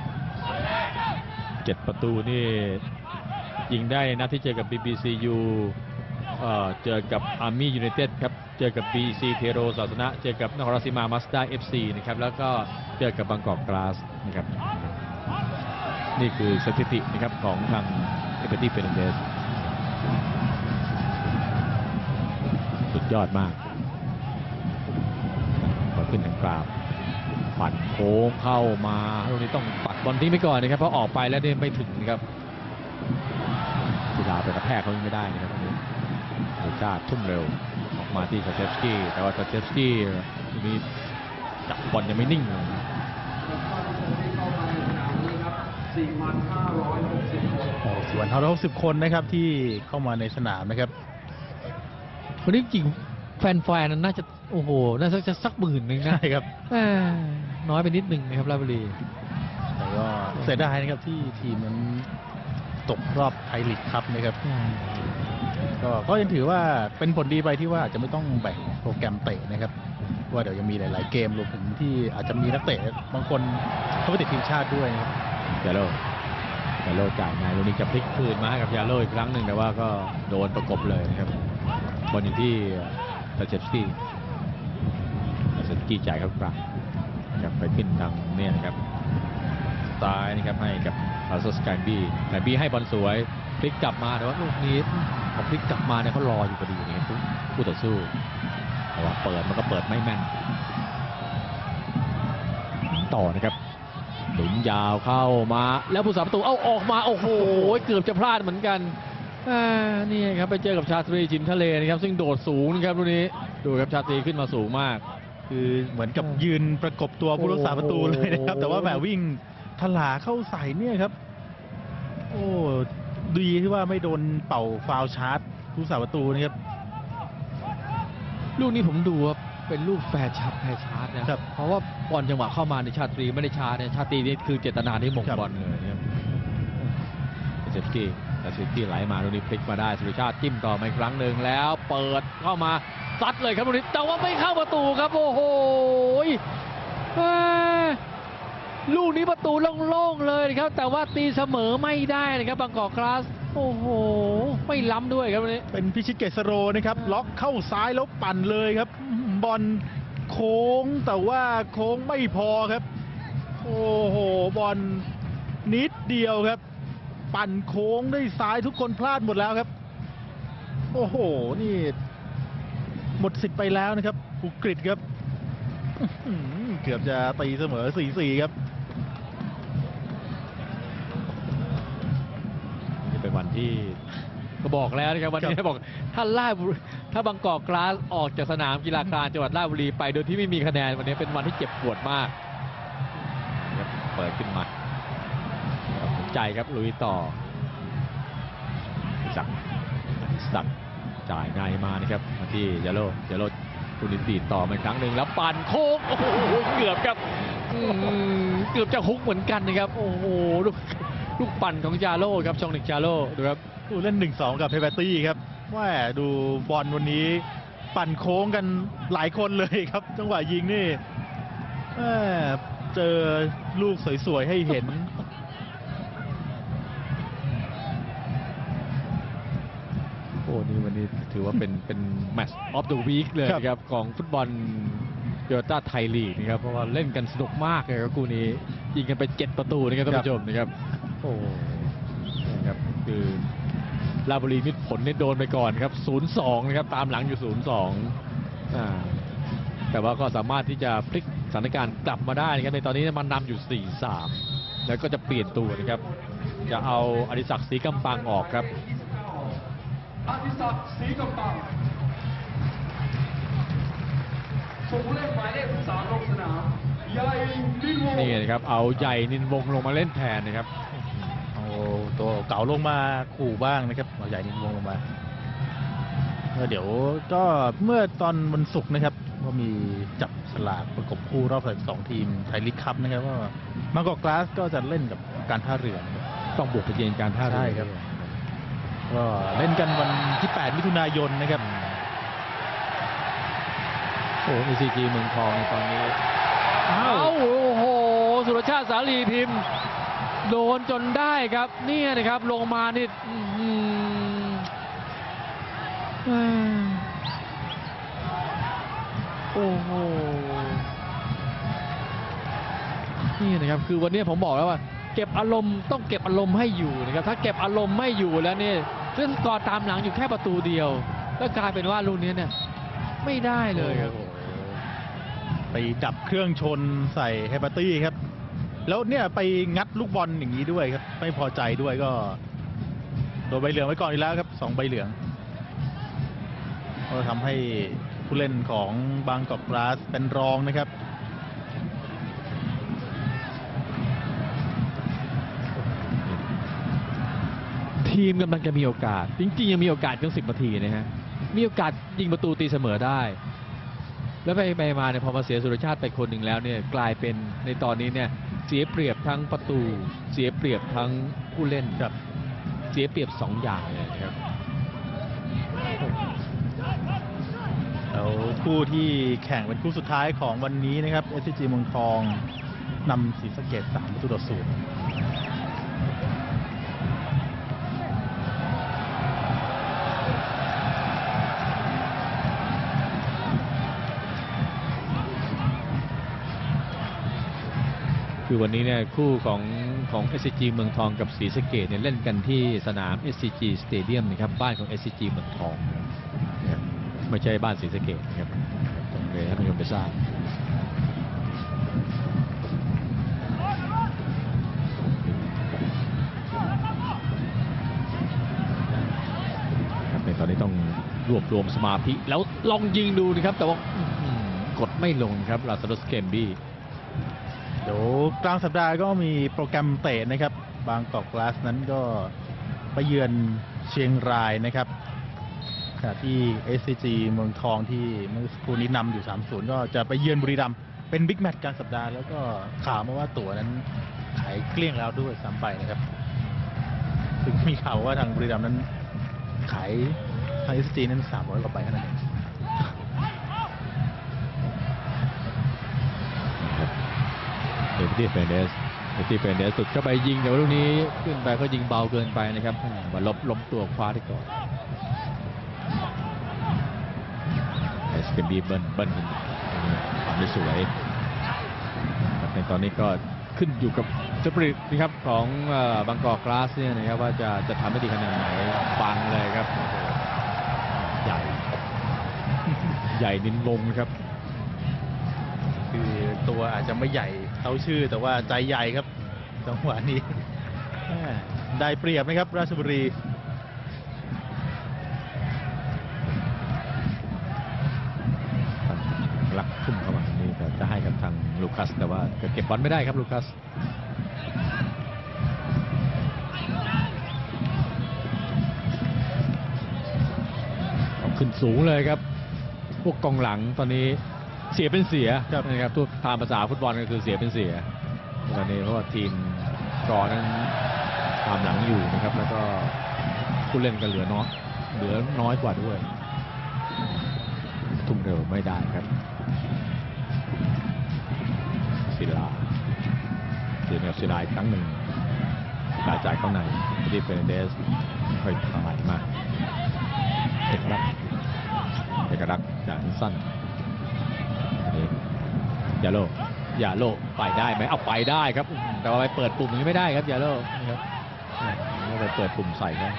7 ประตูนี่ยิงได้นัดที่เจอกับ BBCU เจอกับ Army United ครับเจอกับ BC เทโรศาสนะเจอกับนครราชสีมามาสด้า FC นะครับแล้วก็เจอกับบางกอกกลาสนะครับนี่คือสถิตินะครับของทางเอเบตี้เฟรนเดสสุดยอดมากขอขึ้นทางกราบปั่นโค้งเข้ามาตรงนี้ต้องปัดบอลทิ้งไปก่อนนะครับเพราะออกไปแล้วเนี่ยไม่ถึงนะครับกีฬาไปกระแทกเขาไม่ได้นะครับโอจ้าทุ่มเร็วออกมาที่ซาเชฟสกี้แต่ว่าซาเชฟสกี้ทีนี้จับบอลยังไม่นิ่งเลย 4,560 คนนะครับที่เข้ามาในสนามนะครับวันนี้จริงแฟนๆน่าจะโอ้โหน่าจะสักหมื่นหนึ่งนะใช่ครับน้อยไปนิดหนึ่งนะครับราชบุรีแต่ก็เสียดายนะครับที่ทีมนั้นตกรอบไทยลีกครับนะครับก็ยังถือว่าเป็นผลดีไปที่ว่าอาจจะไม่ต้องแบ่งโปรแกรมเตะนะครับว่าเดี๋ยวยังมีหลายๆเกมรวมถึงที่อาจจะมีนักเตะบางคนเขาไปติดทีมชาติด้วยนะครับยาโลจ่ายนายลูกนี้จะพลิกคืนมาให้กับยาโลอีกครั้งหนึ่งแต่ว่าก็โดนประกบเลยนะครับบอลอยู่ที่ตาเชฟสกี้จ่ายเข้ากลางนะครับไปขึ้นทางเนี่ยนะครับซ้ายนะครับให้กับอาร์เซอร์สแกนบี้ให้บอลสวยพลิกกลับมาแต่ว่าลูกนี้พอพลิกกลับมาเนี่ยเขารออยู่พอดีนะครับผู้ต่อสู้แต่ว่าเปิดมันก็เปิดไม่แม่นต่อนะครับหลุมยาวเข้ามาแล้วผู้สาประตูเอาออกมาโอ้โหเกือบจะพลาดเหมือนกันนี่ครับไปเจอกับชาตรีชิมทะเลนะครับซึ่งโดดสูงนะครับลูกนี้ดูครับชาตรีขึ้นมาสูงมากคือเหมือนกับยืนประกบตัวผู้รักษาประตูเลยนะครับแต่ว่าแบบวิ่งถลาเข้าใส่เนี่ยครับโอ้ดีที่ว่าไม่โดนเป่าฟาวล์ชาร์จผู้รักษาประตูนะครับลูกนี้ผมดูว่าเป็นลูกแฟร์ชาร์จนะครับเพราะว่าบอลจังหวะเข้ามาในชาตรีไม่ได้ชาร์จเนี่ยชาตรีนี่คือเจตนาที่มงบอลเลยนะครับเซฟกี้ไหลมาลูกนี้พลิกมาได้สุริชาติจิ้มต่อมาอีกครั้งหนึ่งแล้วเปิดเข้ามาซัดเลยครับลูกนี้แต่ว่าไม่เข้าประตูครับโอ้โหลูกนี้ประตูโล่งๆเลยนะครับแต่ว่าตีเสมอไม่ได้นะครับบางกอกกราสโอ้โหไม่ล้ำด้วยครับวันนี้เป็นพิชิตเกษโรนะครับล็อกเข้าซ้ายแล้วปั่นเลยครับบอลโค้งแต่ว่าโค้งไม่พอครับโอ้โหบอลนิดเดียวครับปั่นโค้งได้ซ้ายทุกคนพลาดหมดแล้วครับโอ้โหนี่หมดสิทธิ์ไปแล้วนะครับอุกฤษครับเกือบจะตีเสมอ 4-4 ครับเป็นวันที่ก็บอกแล้วนะครับวันนี้บอกถ้าบางกอกกราสออกจากสนามกีฬากลางจังหวัดราชบุรีไปโดยที่ไม่มีคะแนนวันนี้เป็นวันที่เจ็บปวดมากเปิดขึ้นมาสนใจครับลุยต่อสักจ่ายง่ายมานะครับมาที่ยาโลคุณดินดีต่อมาอีกครั้งหนึ่งแล้วปั่นโค้งโอ้โหเกือบจะฮุกเหมือนกันนะครับโอ้โหลูกปั่นของจาโร่ครับช่องหนึ่งจาโร่ดูครับเล่น 1-2 กับเฮเบตี้ครับว่าดูบอลวันนี้ปั่นโค้งกันหลายคนเลยครับจังหวะยิงนี่เจอลูกสวยๆให้เห็นโอ้นี่วันนี้ถือว่าเป็นแมตช์ออฟเดอะวีคเลยครับของฟุตบอลโตโยต้าไทยลีกนะครับเพราะว่าเล่นกันสนุกมากเลยครับคู่นี้ยิงกันไป7 ประตูนะครับท่านผู้ชมนะครับโอ้นะครับคือราชบุรีมิตรผลนี่โดนไปก่อนครับ 0-2 นะครับตามหลังอยู่ 0-2 แต่ว่าก็สามารถที่จะพลิกสถานการณ์กลับมาได้นะครับในตอนนี้มันนำอยู่ 4-3 แล้วก็จะเปลี่ยนตัวนะครับจะเอาอดิศักดิ์ศรีกำปังออกครับอดิศักดิ์ศรีกำปังส่งผู้เล่นหมายเลข13ลงสนามใหญ่นินวงศ์นี่นะครับเอาใหญ่นินวงศ์ลงมาเล่นแทนนะครับเอาตัวเก่าลงมาขู่บ้างนะครับเอาใหญ่นินวงศ์ลงมาเดี๋ยวก็เมื่อตอนวันศุกร์นะครับก็มีจับสลากประกบคู่รอบ12 ทีมไทยลีกคัพนะครับว่าบางกอกกราสก็จะเล่นกับการท่าเรือต้องบุกไปเยือนการท่าเรือครับก็เล่นกันวันที่ 8 มิถุนายนนะครับโอ้มีCGเมืองทองในตอนนี้โอ้โหสุรชาติสาลีพิมพ์โดนจนได้ครับนี่นะครับลงมานี่โอ้โหนี่นะครับคือวันนี้ผมบอกแล้วว่าเก็บอารมณ์ต้องเก็บอารมณ์ให้อยู่นะครับถ้าเก็บอารมณ์ไม่อยู่แล้วเนี่ยเรื่องกอตามหลังอยู่แค่ประตูเดียวก็กลายเป็นว่าลูกนี้เนี่ยไม่ได้เลยครับไปดับเครื่องชนใส่เฮเบตี้ครับแล้วเนี่ยไปงัดลูกบอลอย่างนี้ด้วยครับไม่พอใจด้วยก็โดนใบเหลืองไว้ก่อนอีกแล้วครับ2 ใบเหลืองก็ทำให้ผู้เล่นของบางกอกกราสเป็นรองนะครับโอ้โหทีมกำลังจะมีโอกาสจริงๆยังมีโอกาสตั้ง10 นาทีนะฮะมีโอกาสยิงประตูตีเสมอได้ แล้วไปมาเนี่ยพอมาเสียสุรชาติไปคนหนึ่งแล้วเนี่ยกลายเป็นในตอนนี้เนี่ยเสียเปรียบทั้งประตูเสียเปรียบทั้งผู้เล่นครับเสียเปรียบ2 อย่างเลยครับแล้วคู่ที่แข่งเป็นคู่สุดท้ายของวันนี้นะครับ SCG เมืองทองนำศรีสะเกษ3-0 คือวันนี้เนี่ยคู่ของ SCG เมืองทองกับศรีสะเกษเนี่ยเล่นกันที่สนาม SCG Stadium นะครับบ้านของ SCG เมืองทองนะครับไม่ใช่บ้านศรีสะเกษนะครับต้องเลยให้ท่านผู้ชมไปทราบในตอนนี้ต้องรวบรวมสมาธิแล้วลองยิงดูนะครับแต่ว่ากดไม่ลงครับลาซาโดสเกมบี้เดี๋ยวกลางสัปดาห์ก็มีโปรแกรมเตะนะครับ บางกอกกลาสนั้นก็ไปเยือนเชียงรายนะครับขณะที่ SCG เมืองทองที่เมื่อสักครู่นี้นำอยู่ 3-0 ก็จะไปเยือนบุรีรัมย์เป็นบิ๊กแมตช์กลางสัปดาห์แล้วก็ข่าวมาว่าตั๋วนั้นขายเกลี้ยงแล้วด้วยซ้ำไปนะครับซึ่งมีข่าวว่าทางบุรีรัมย์นั้นขายทาง SCG นั้น300 กว่าใบเท่านั้นเองเอติเฟนเดสสุดเข้าไปยิงแต่ว่าลูกนี้ขึ้นไปก็ยิงเบาเกินไปนะครับมาล้มตัวคว้าได้ก่อนสเกมบีเบิ้ลทำได้สวยในตอนนี้ก็ขึ้นอยู่กับสปริตนะครับของบางกอกกลาสเนี่ยนะครับว่าจะทำให้ดีขนาดไหนฟังเลยครับใหญ่นินลงนะครับคือตัวอาจจะไม่ใหญ่เท่าชื่อแต่ว่าใจใหญ่ครับจังหวะนี้ได้เปรียบไหมครับราชบุรีลักทุ่มเข้ามานี่จะให้กับทางลูคัสแต่ว่าเก็บบอลไม่ได้ครับลูคัสขึ้นสูงเลยครับพวกกองหลังตอนนี้เสียเป็นเสียนะครับทุกตามภาษาฟุตบอลก็คือเสียเป็นเสียตอนนี้เพราะว่าทีมกอนั้นตามหลังอยู่นะครับแล้วก็ผู้เล่นก็เหลือน้อยกว่าด้วยทุ่มเร็วไม่ได้ครับศิลาคือแนวศิลาอีกครั้งหนึ่งกระจายเข้าในดีเฟนเดสค่อยถ่ายมาเอกลักษณ์จากสั้นยาโลไปได้ไหมเอาไปได้ครับแต่ว่าไปเปิดปุ่มอย่างนี้ไม่ได้ครับยาโลนะครับไม่ไปเปิดปุ่มใส่ได้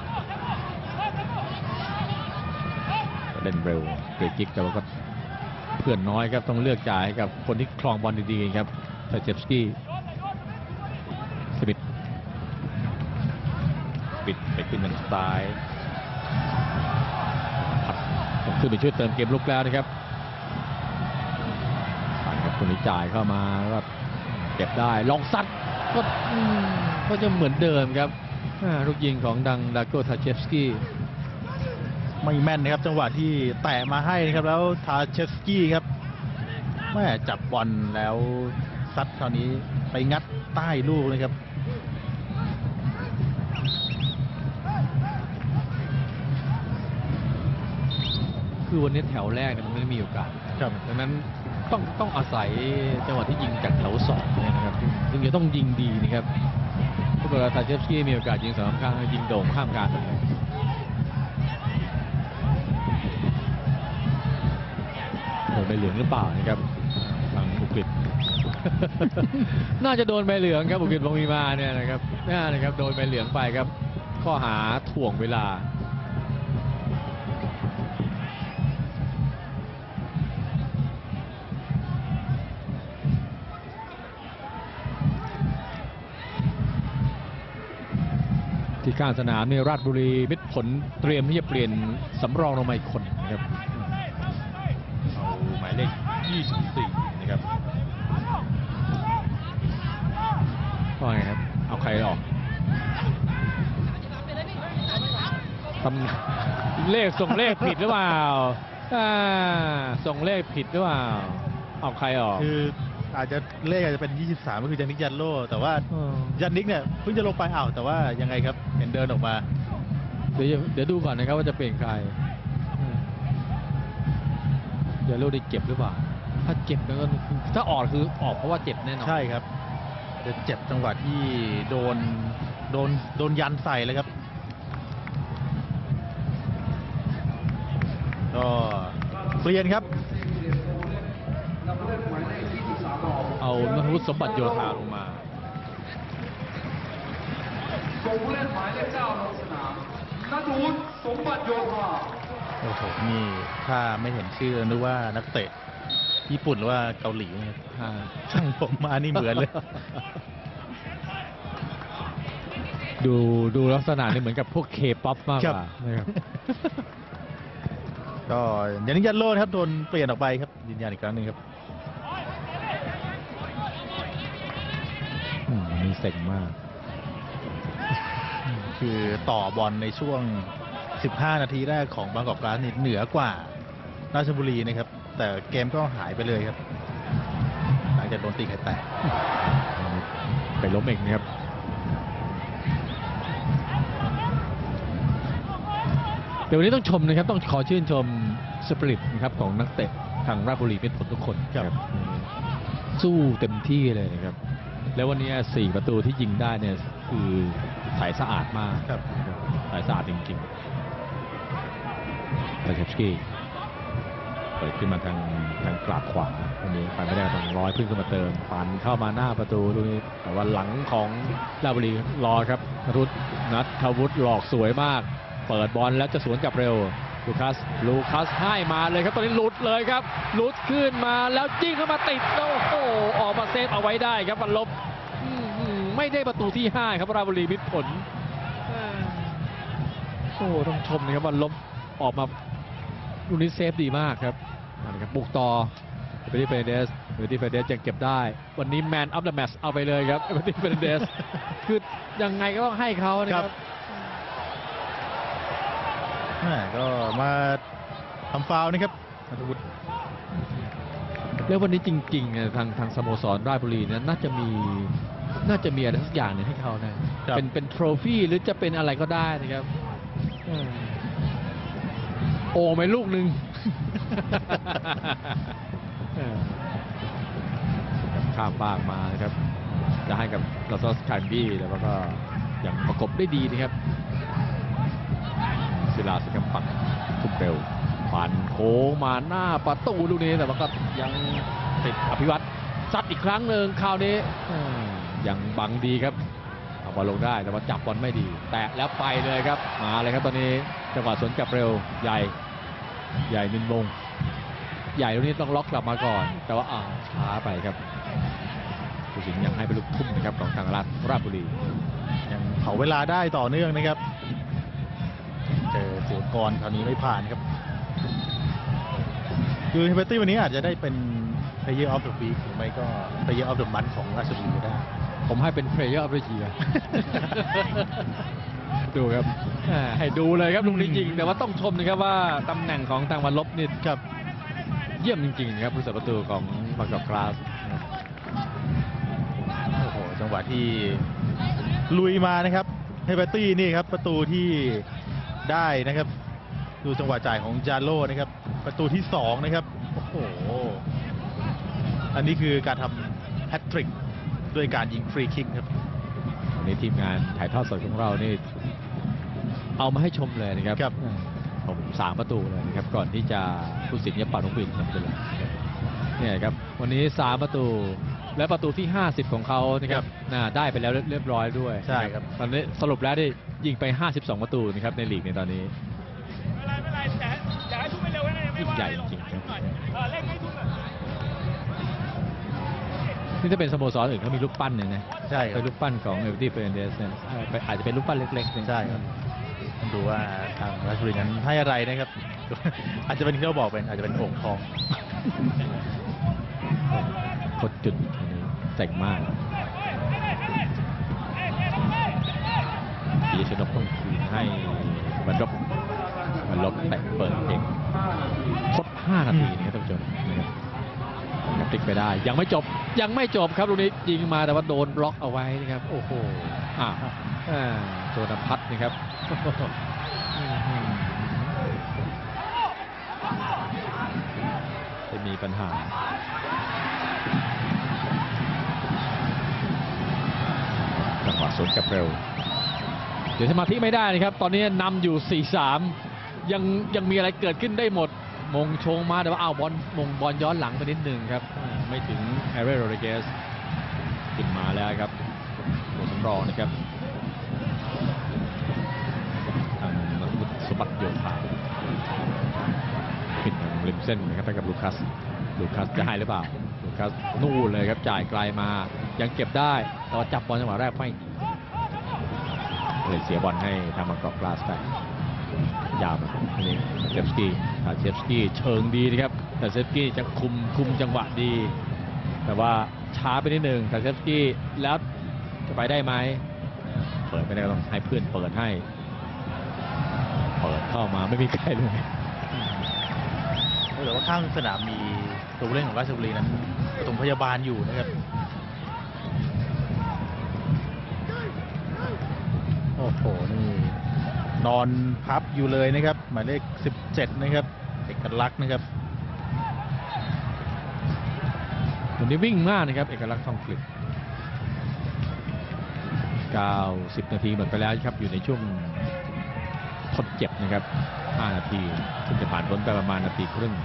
เล่นเร็วเกรกิกแต่ว่าก็เพื่อนน้อยครับต้องเลือกจ่ายกับคนที่คลองบอลดีๆครับซาเจฟสกี้สมิธปิดไปขึ้นทางซ้ายต้องขึ้นไปช่วยเติมเกมลุกแล้วนะครับคนนี้จ่ายเข้ามาก็เก็บได้ลองซัดก็จะเหมือนเดิมครับลูกยิงของดังดาโกทาเชฟสกี้ไม่แม่นนะครับจังหวะที่แตะมาให้นะครับแล้วทาเชฟสกี้ครับแม่จับบอลแล้วซัดคราวนี้ไปงัดใต้ลูกเลยครับคือวันนี้แถวแรกมันไม่มีโอกาสดังนั้นต้องอาศัยจังหวะที่ยิงจากแถว2เนี่ยนะครับซึ่งจะต้องยิงดีนะครับถ้าเกิดทาเชฟสกี้มีโอกาสยิง3 ครั้งยิงโด่งข้ามกลางโดนใบเหลืองหรือเปล่านะครับทางบุกฤษ น่าจะโดนใบเหลืองครับบุกฤษวงศ์มีมาเนี่ยนะครับโดนใบเหลืองไปครับข้อหาถ่วงเวลาที่ข้างสนามนี่ราชบุรีมิตรผลเตรียมที่จะเปลี่ยนสำรองลงมาอีกคนนะครับเอาหมายเลข24นะครับว่าไงครับเอาใครออกตำเลขส่งเลขผิดหรือเปล่าส่งเลขผิดหรือเปล่าเอาใครออกคืออาจจะเลขอาจจะเป็น 23 ก็คือยันนิกยันโลแต่ว่ายันนิกเนี่ยเพิ่งจะลงไปแต่ว่ายังไงครับเห็นเดินออกมาเดี๋ยวดูก่อนนะครับว่าจะเปลี่ยนใครเดี๋ยวโลได้เจ็บหรือเปล่าถ้าเจ็บแล้วก็ถ้าออกคือออกเพราะว่าเจ็บแน่นอนใช่ครับจะเจ็บจังหวะที่โดนยันใส่เลยครับก็เปลี่ยนครับเอานัทวุฒิสมบัติโยธาลงมาส่งผู้เล่นหมายเลข9ลงสนามนัทวุฒิสมบัติโยธาโอ้โหนี่ถ้าไม่เห็นชื่อนึกว่านักเตะญี่ปุ่นหรือว่าเกาหลีนะครับช่างผมมานี่เหมือนเลยดูลักษณะนี่เหมือนกับพวกเคป๊อปมากกว่านะครับก็ยันนิกยันโลนะครับโดนเปลี่ยนออกไปครับยืนยันอีกครั้งหนึ่งครับมีเซ็งมากคือต่อบอลในช่วง 15 นาทีแรกของบางกอกกราสนี่เหนือกว่าราชบุรีนะครับแต่เกมก็หายไปเลยครับหลังจากโดนตีไข่แตกไปล้มเองนะครับเดี๋ยววันนี้ต้องชมนะครับต้องขอชื่นชมสปิริตนะครับของนักเตะทางราชบุรีเป็นผลทุกคนครับสู้เต็มที่เลยนะครับแล้ววันนี้4 ประตูที่ยิงได้เนี่ยคือใสสะอาดมากครับใสสะอาดจริงๆตาเชฟสกี้เปิดขึ้นมาทางกราบขวาวันนี้ไปไม่ได้ต้องร้อยขึ้นมาเติมปั่นเข้ามาหน้าประตูตรงนี้แต่ว่าหลังของราชบุรีรอครับนัทวุฒิหลอกสวยมากเปิดบอลแล้วจะสวนกลับเร็วลูคัสให้มาเลยครับตอนนี้หลุดเลยครับหลุดขึ้นมาแล้วจิ้งเข้ามาติดโอ้โหออกมาเซฟเอาไว้ได้ครับบอลลบไม่ได้ประตูที่5ครับราชบุรีมิตรผลโอ้ต้องชมนะครับบอลลบออกมาลูกนี้เซฟดีมากครับนะครับบุกต่อเบติเฟเดสยังเก็บได้วันนี้แมนอัพเดอะแมตช์เอาไปเลยครับเบติเฟเดสคือยังไงก็ต้องให้เขานะครับก็มาทำฟาวล์นะครับนัทวุฒิแล้ววันนี้จริงๆทางสโมสรราชบุรีเนี่ยน่าจะมีอะไรสักอย่างหนึ่งให้เขานะเป็นโทรฟี่หรือจะเป็นอะไรก็ได้นะครับโอ้ไม่ลูกหนึ่งข้ามฟากมานะครับจะให้กับลาซอสคาร์บี้แล้วก็ยังประกบได้ดีนะครับศิลาสกัมปักทุบเร็วปั่นโค้งมาหน้าประตูลูกนี้แต่ว่าก็ยังติดอภิวัตรซัดอีกครั้งหนึ่งคราวนี้ยังบังดีครับเอาบอลลงได้แต่ว่าจับบอลไม่ดีแตะแล้วไปเลยครับมาเลยครับตอนนี้จังหวะสวนกลับเร็วใหญ่นินวงใหญ่ตรงนี้ต้องล็อกกลับมาก่อนแต่ว่าช้าไปครับผู้สิงห์ยังให้เป็นลูกทุ่มนะครับของทางราชบุรียังเผาเวลาได้ต่อเนื่องนะครับเจอเสือกรคราวนี้ไม่ผ่านครับคือเฮเบอร์ตี้วันนี้อาจจะได้เป็น Player of the Week หรือไม่ก็ Player of the Month ของราชบุรีก็ได้ผมให้เป็น Player of the Year ดูครับให้ดูเลยครับลุงนี้จริงแต่ว่าต้องชมนะครับว่าตำแหน่งของทางวันลบนี่ครับเยี่ยมจริงๆครับผู้รักษาประตูของบางกอกกราสโอ้โหจังหวะที่ลุยมานะครับเฮเบอร์ตี้นี่ครับประตูที่ได้นะครับดูจังหวะจ่ายของจาโร่นะครับประตูที่2นะครับโอ้โหอันนี้คือการทำแฮตทริกด้วยการยิงฟรีคิกครับวันนี้ทีมงานถ่ายทอดสดของเรานี่เอามาให้ชมเลยนะครับผม3 ประตูเลยนะครับก่อนที่จะผู้สินจะเป่านกหวีดครับเนี่ยครับวันนี้3 ประตูและประตูที่50ของเขานะครับได้ไปแล้วเรียบร้อยด้วยใช่ครับตอนนี้สรุปแล้วได้ยิงไป52 ประตูนะครับในลีกในตอนนี้ยิ่งใหญ่จริงครับนี่ถ้าเป็นสโมสรอื่นเขามีลูกปั้นเนี่ยนะใช่ครับเป็นลูกปั้นของเอเวอร์ตี้เฟรนเดสเนี่ยอาจจะเป็นลูกปั้นเล็กๆใช่ครับดูว่าทางราชบุรีนั้นให้อะไรนะครับอาจจะเป็นที่เราบอกเป็นอาจจะเป็นโอ่งทองกดจุดเจ๋งมากปิยชนกต้องคืนให้มันลบแต่เปิดเองครบ5 นาทีนะครับท่านผู้ชมนะครับติ๊กไปได้ยังไม่จบครับลูกนี้ยิงมาแต่ว่าโดนบล็อกเอาไว้นะครับโอ้โหโจนพัฒน์นะครับจะมีปัญหาจังหวะสวนกลับเร็วเดี๋ยวสมาธิไม่ได้นะครับตอนนี้นำอยู่ 4-3 ยังมีอะไรเกิดขึ้นได้หมดมงชงมาแต่ว่าบอลย้อนหลังไปนิดหนึ่งครับไม่ถึงแอเรโรดิเกสขึ้นมาแล้วครับตัวสำรองนะครับทางนัทวุฒิสมบัติโยธาปิดริมเส้นนะครับไปกับลูคัสจะให้หรือเปล่าลูคัสนู่นเลยครับจ่ายไกลมายังเก็บได้แต่ว่าจับบอลจังหวะแรกไม่เลยเสียบอลให้ทางมังกรกลาสไปยาวมาอันนี้เซฟสกี้เชิงดีนะครับแต่เซฟสกี้จะคุมจังหวะดีแต่ว่าช้าไปนิดหนึ่งแต่เซฟสกี้แล้วจะไปได้ไหมเปิดไม่ได้ก็ต้องให้เพื่อนเปิดให้เปิดเข้ามาไม่มีใครเลยแต่ว่าข้างสนามมีตัวผู้เล่นของราชบุรีนั้นปฐมพยาบาลอยู่นะครับโอ้โหนี่นอนพับอยู่เลยนะครับหมายเลข17นะครับเอกลักษณ์นะครับวันนี้วิ่งมากนะครับเอกลักษณ์ทองกฤษ90 นาทีหมดไปแล้วครับอยู่ในช่วงทดเจ็บนะครับ5 นาทีซึ่งจะผ่านพ้นไปประมาณ1 นาทีครึ่ง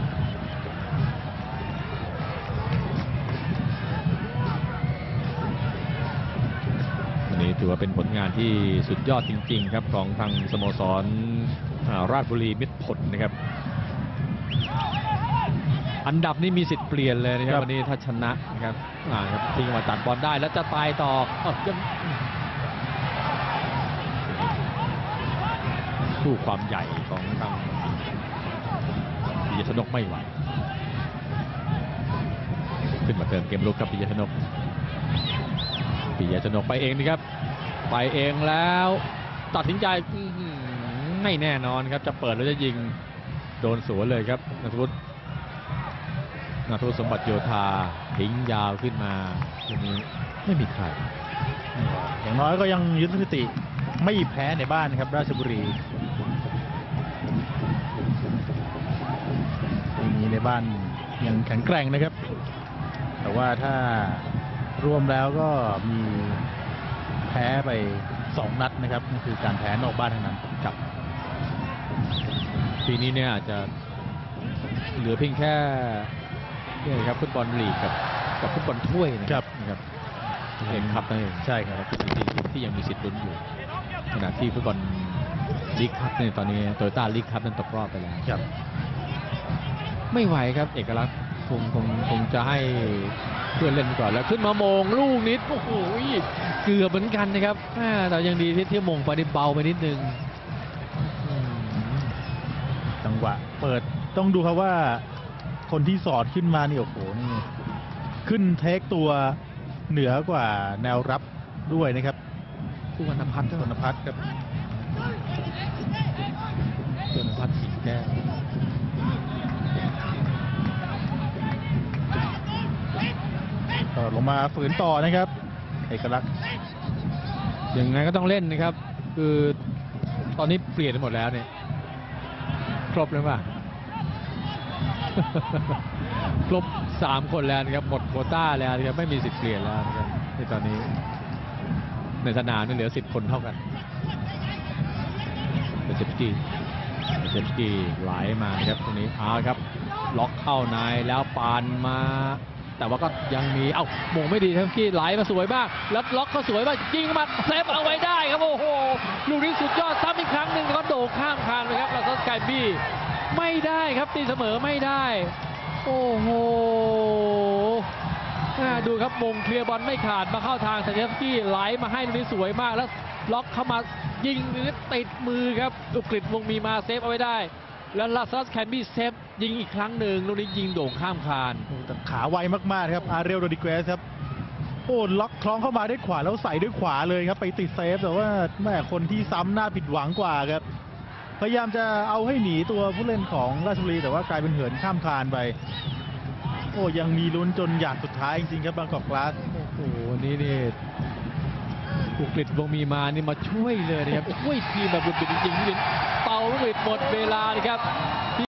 วันนี้ถือว่าเป็นผลงานที่สุดยอดจริงๆครับของทางสโมสรราชบุรีมิตรผลนะครับอันดับนี้มีสิทธิ์เปลี่ยนเลยนะครับวันนี้ถ้าชนะนะครับครับทิ้งมาตัดบอลได้แล้วจะตายต่อยังสู้ความใหญ่ของทางปิยชนกไม่ไหวขึ้นมาเติมเกมลุกครับปิยชนกไปเองนะครับไปเองแล้วตัดสินใจไม่แน่นอนครับจะเปิดแล้วจะยิงโดนสวนเลยครับนัทวุฒิสมบัติโยธาทิ้งยาวขึ้นมาตรงนี้ไม่มีใครอย่างน้อยก็ยังยึดสถิติไม่แพ้ในบ้านนะครับราชบุรีนี้ในบ้านยังแข็งแกร่งนะครับแต่ว่าถ้ารวมแล้วก็มีแพ้ไป2 นัดนะครับนั่นคือการแพ้นอกบ้านทั้งนั้นครับปีนี้เนี่ยอาจจะเหลือเพียงแค่นี่ครับฟุตบอลลีกกับฟุตบอลถ้วยนะครับเองครับนั่นเองใช่ครับที่ยังมีสิทธิ์ลุ้นอยู่ขณะที่ฟุตบอลลีกคัพในตอนนี้โตโยต้าลีกคัพนั้นตกรอบไปแล้วครับไม่ไหวครับเอกลักษณ์คงจะให้เพื่อนเล่นก่อนแล้วขึ้นมาโมงลูกนิดโอ้โหเกือบเหมือนกันนะครับแต่ยังดีที่โมงไปนิดเบาไปนิดนึงจังหวะเปิดต้องดูครับว่าคนที่สอดขึ้นมานี่โอ้โหนี่ขึ้นเทคตัวเหนือกว่าแนวรับด้วยนะครับสุวรรณพัฒน์ครับสุวรรณพัฒน์สิงแก้วลงมาฝืนต่อนะครับเอกลักษณ์ยังไงก็ต้องเล่นนะครับคือตอนนี้เปลี่ยนหมดแล้วเนี่ยครบเลยป่ะครบ3 คนแล้วนะครับหมดโควต้าแล้วนะครับไม่มีสิทธิ์เปลี่ยนแล้วนะครับในตอนนี้ในสนามนี่เหลือ10 คนเท่ากันเซฟสกี้ไหลมาครับตรงนี้ครับล็อกเข้าในแล้วปานมาแต่ว่าก็ยังมีโมงไม่ดีทั้งที่ไหลมาสวยมากแล้วล็อกก็สวยมากยิงมาเซฟเอาไว้ได้ครับโอ้โหลูกนี้สุดยอดซ้ำอีกครั้งหนึ่งแล้วก็โดดข้ามคานเลยครับแล้วก็ไกบี้ไม่ได้ครับตีเสมอไม่ได้โอ้โหดูครับมงเคลียร์บอลไม่ขาดมาเข้าทางเซฟสกี้ไหลมาให้ลูกนี้สวยมากแล้วล็อกเข้ามายิงติดมือครับอุกฤษวงมีมาเซฟเอาไว้ได้แล้วลาซัสแคนบี้เซฟยิงอีกครั้งหนึ่งลูกนี้ยิงโด่งข้ามคานแต่ขาไวมากๆครับอาเรียลโรดิเกสครับโอ้ล็อกคล้องเข้ามาด้วยขวาแล้วใส่ด้วยขวาเลยครับไปติดเซฟแต่ว่าแม่คนที่ซ้ำหน้าผิดหวังกว่าครับพยายามจะเอาให้หนีตัวผู้เล่นของราชบุรีแต่ว่ากลายเป็นเหินข้ามคานไปโอ้ยังมีลุ้นจนหยาดสุดท้ายจริงๆครับบางกอกกลาสโอ้โหวันนี้นี่อุกฤษวงศ์มีมานี่มาช่วยเลยนะครับช่วยทีมแบบบุดบิดจริงๆนี่เป็นเป่าลูกบิดหมดเวลานะครับ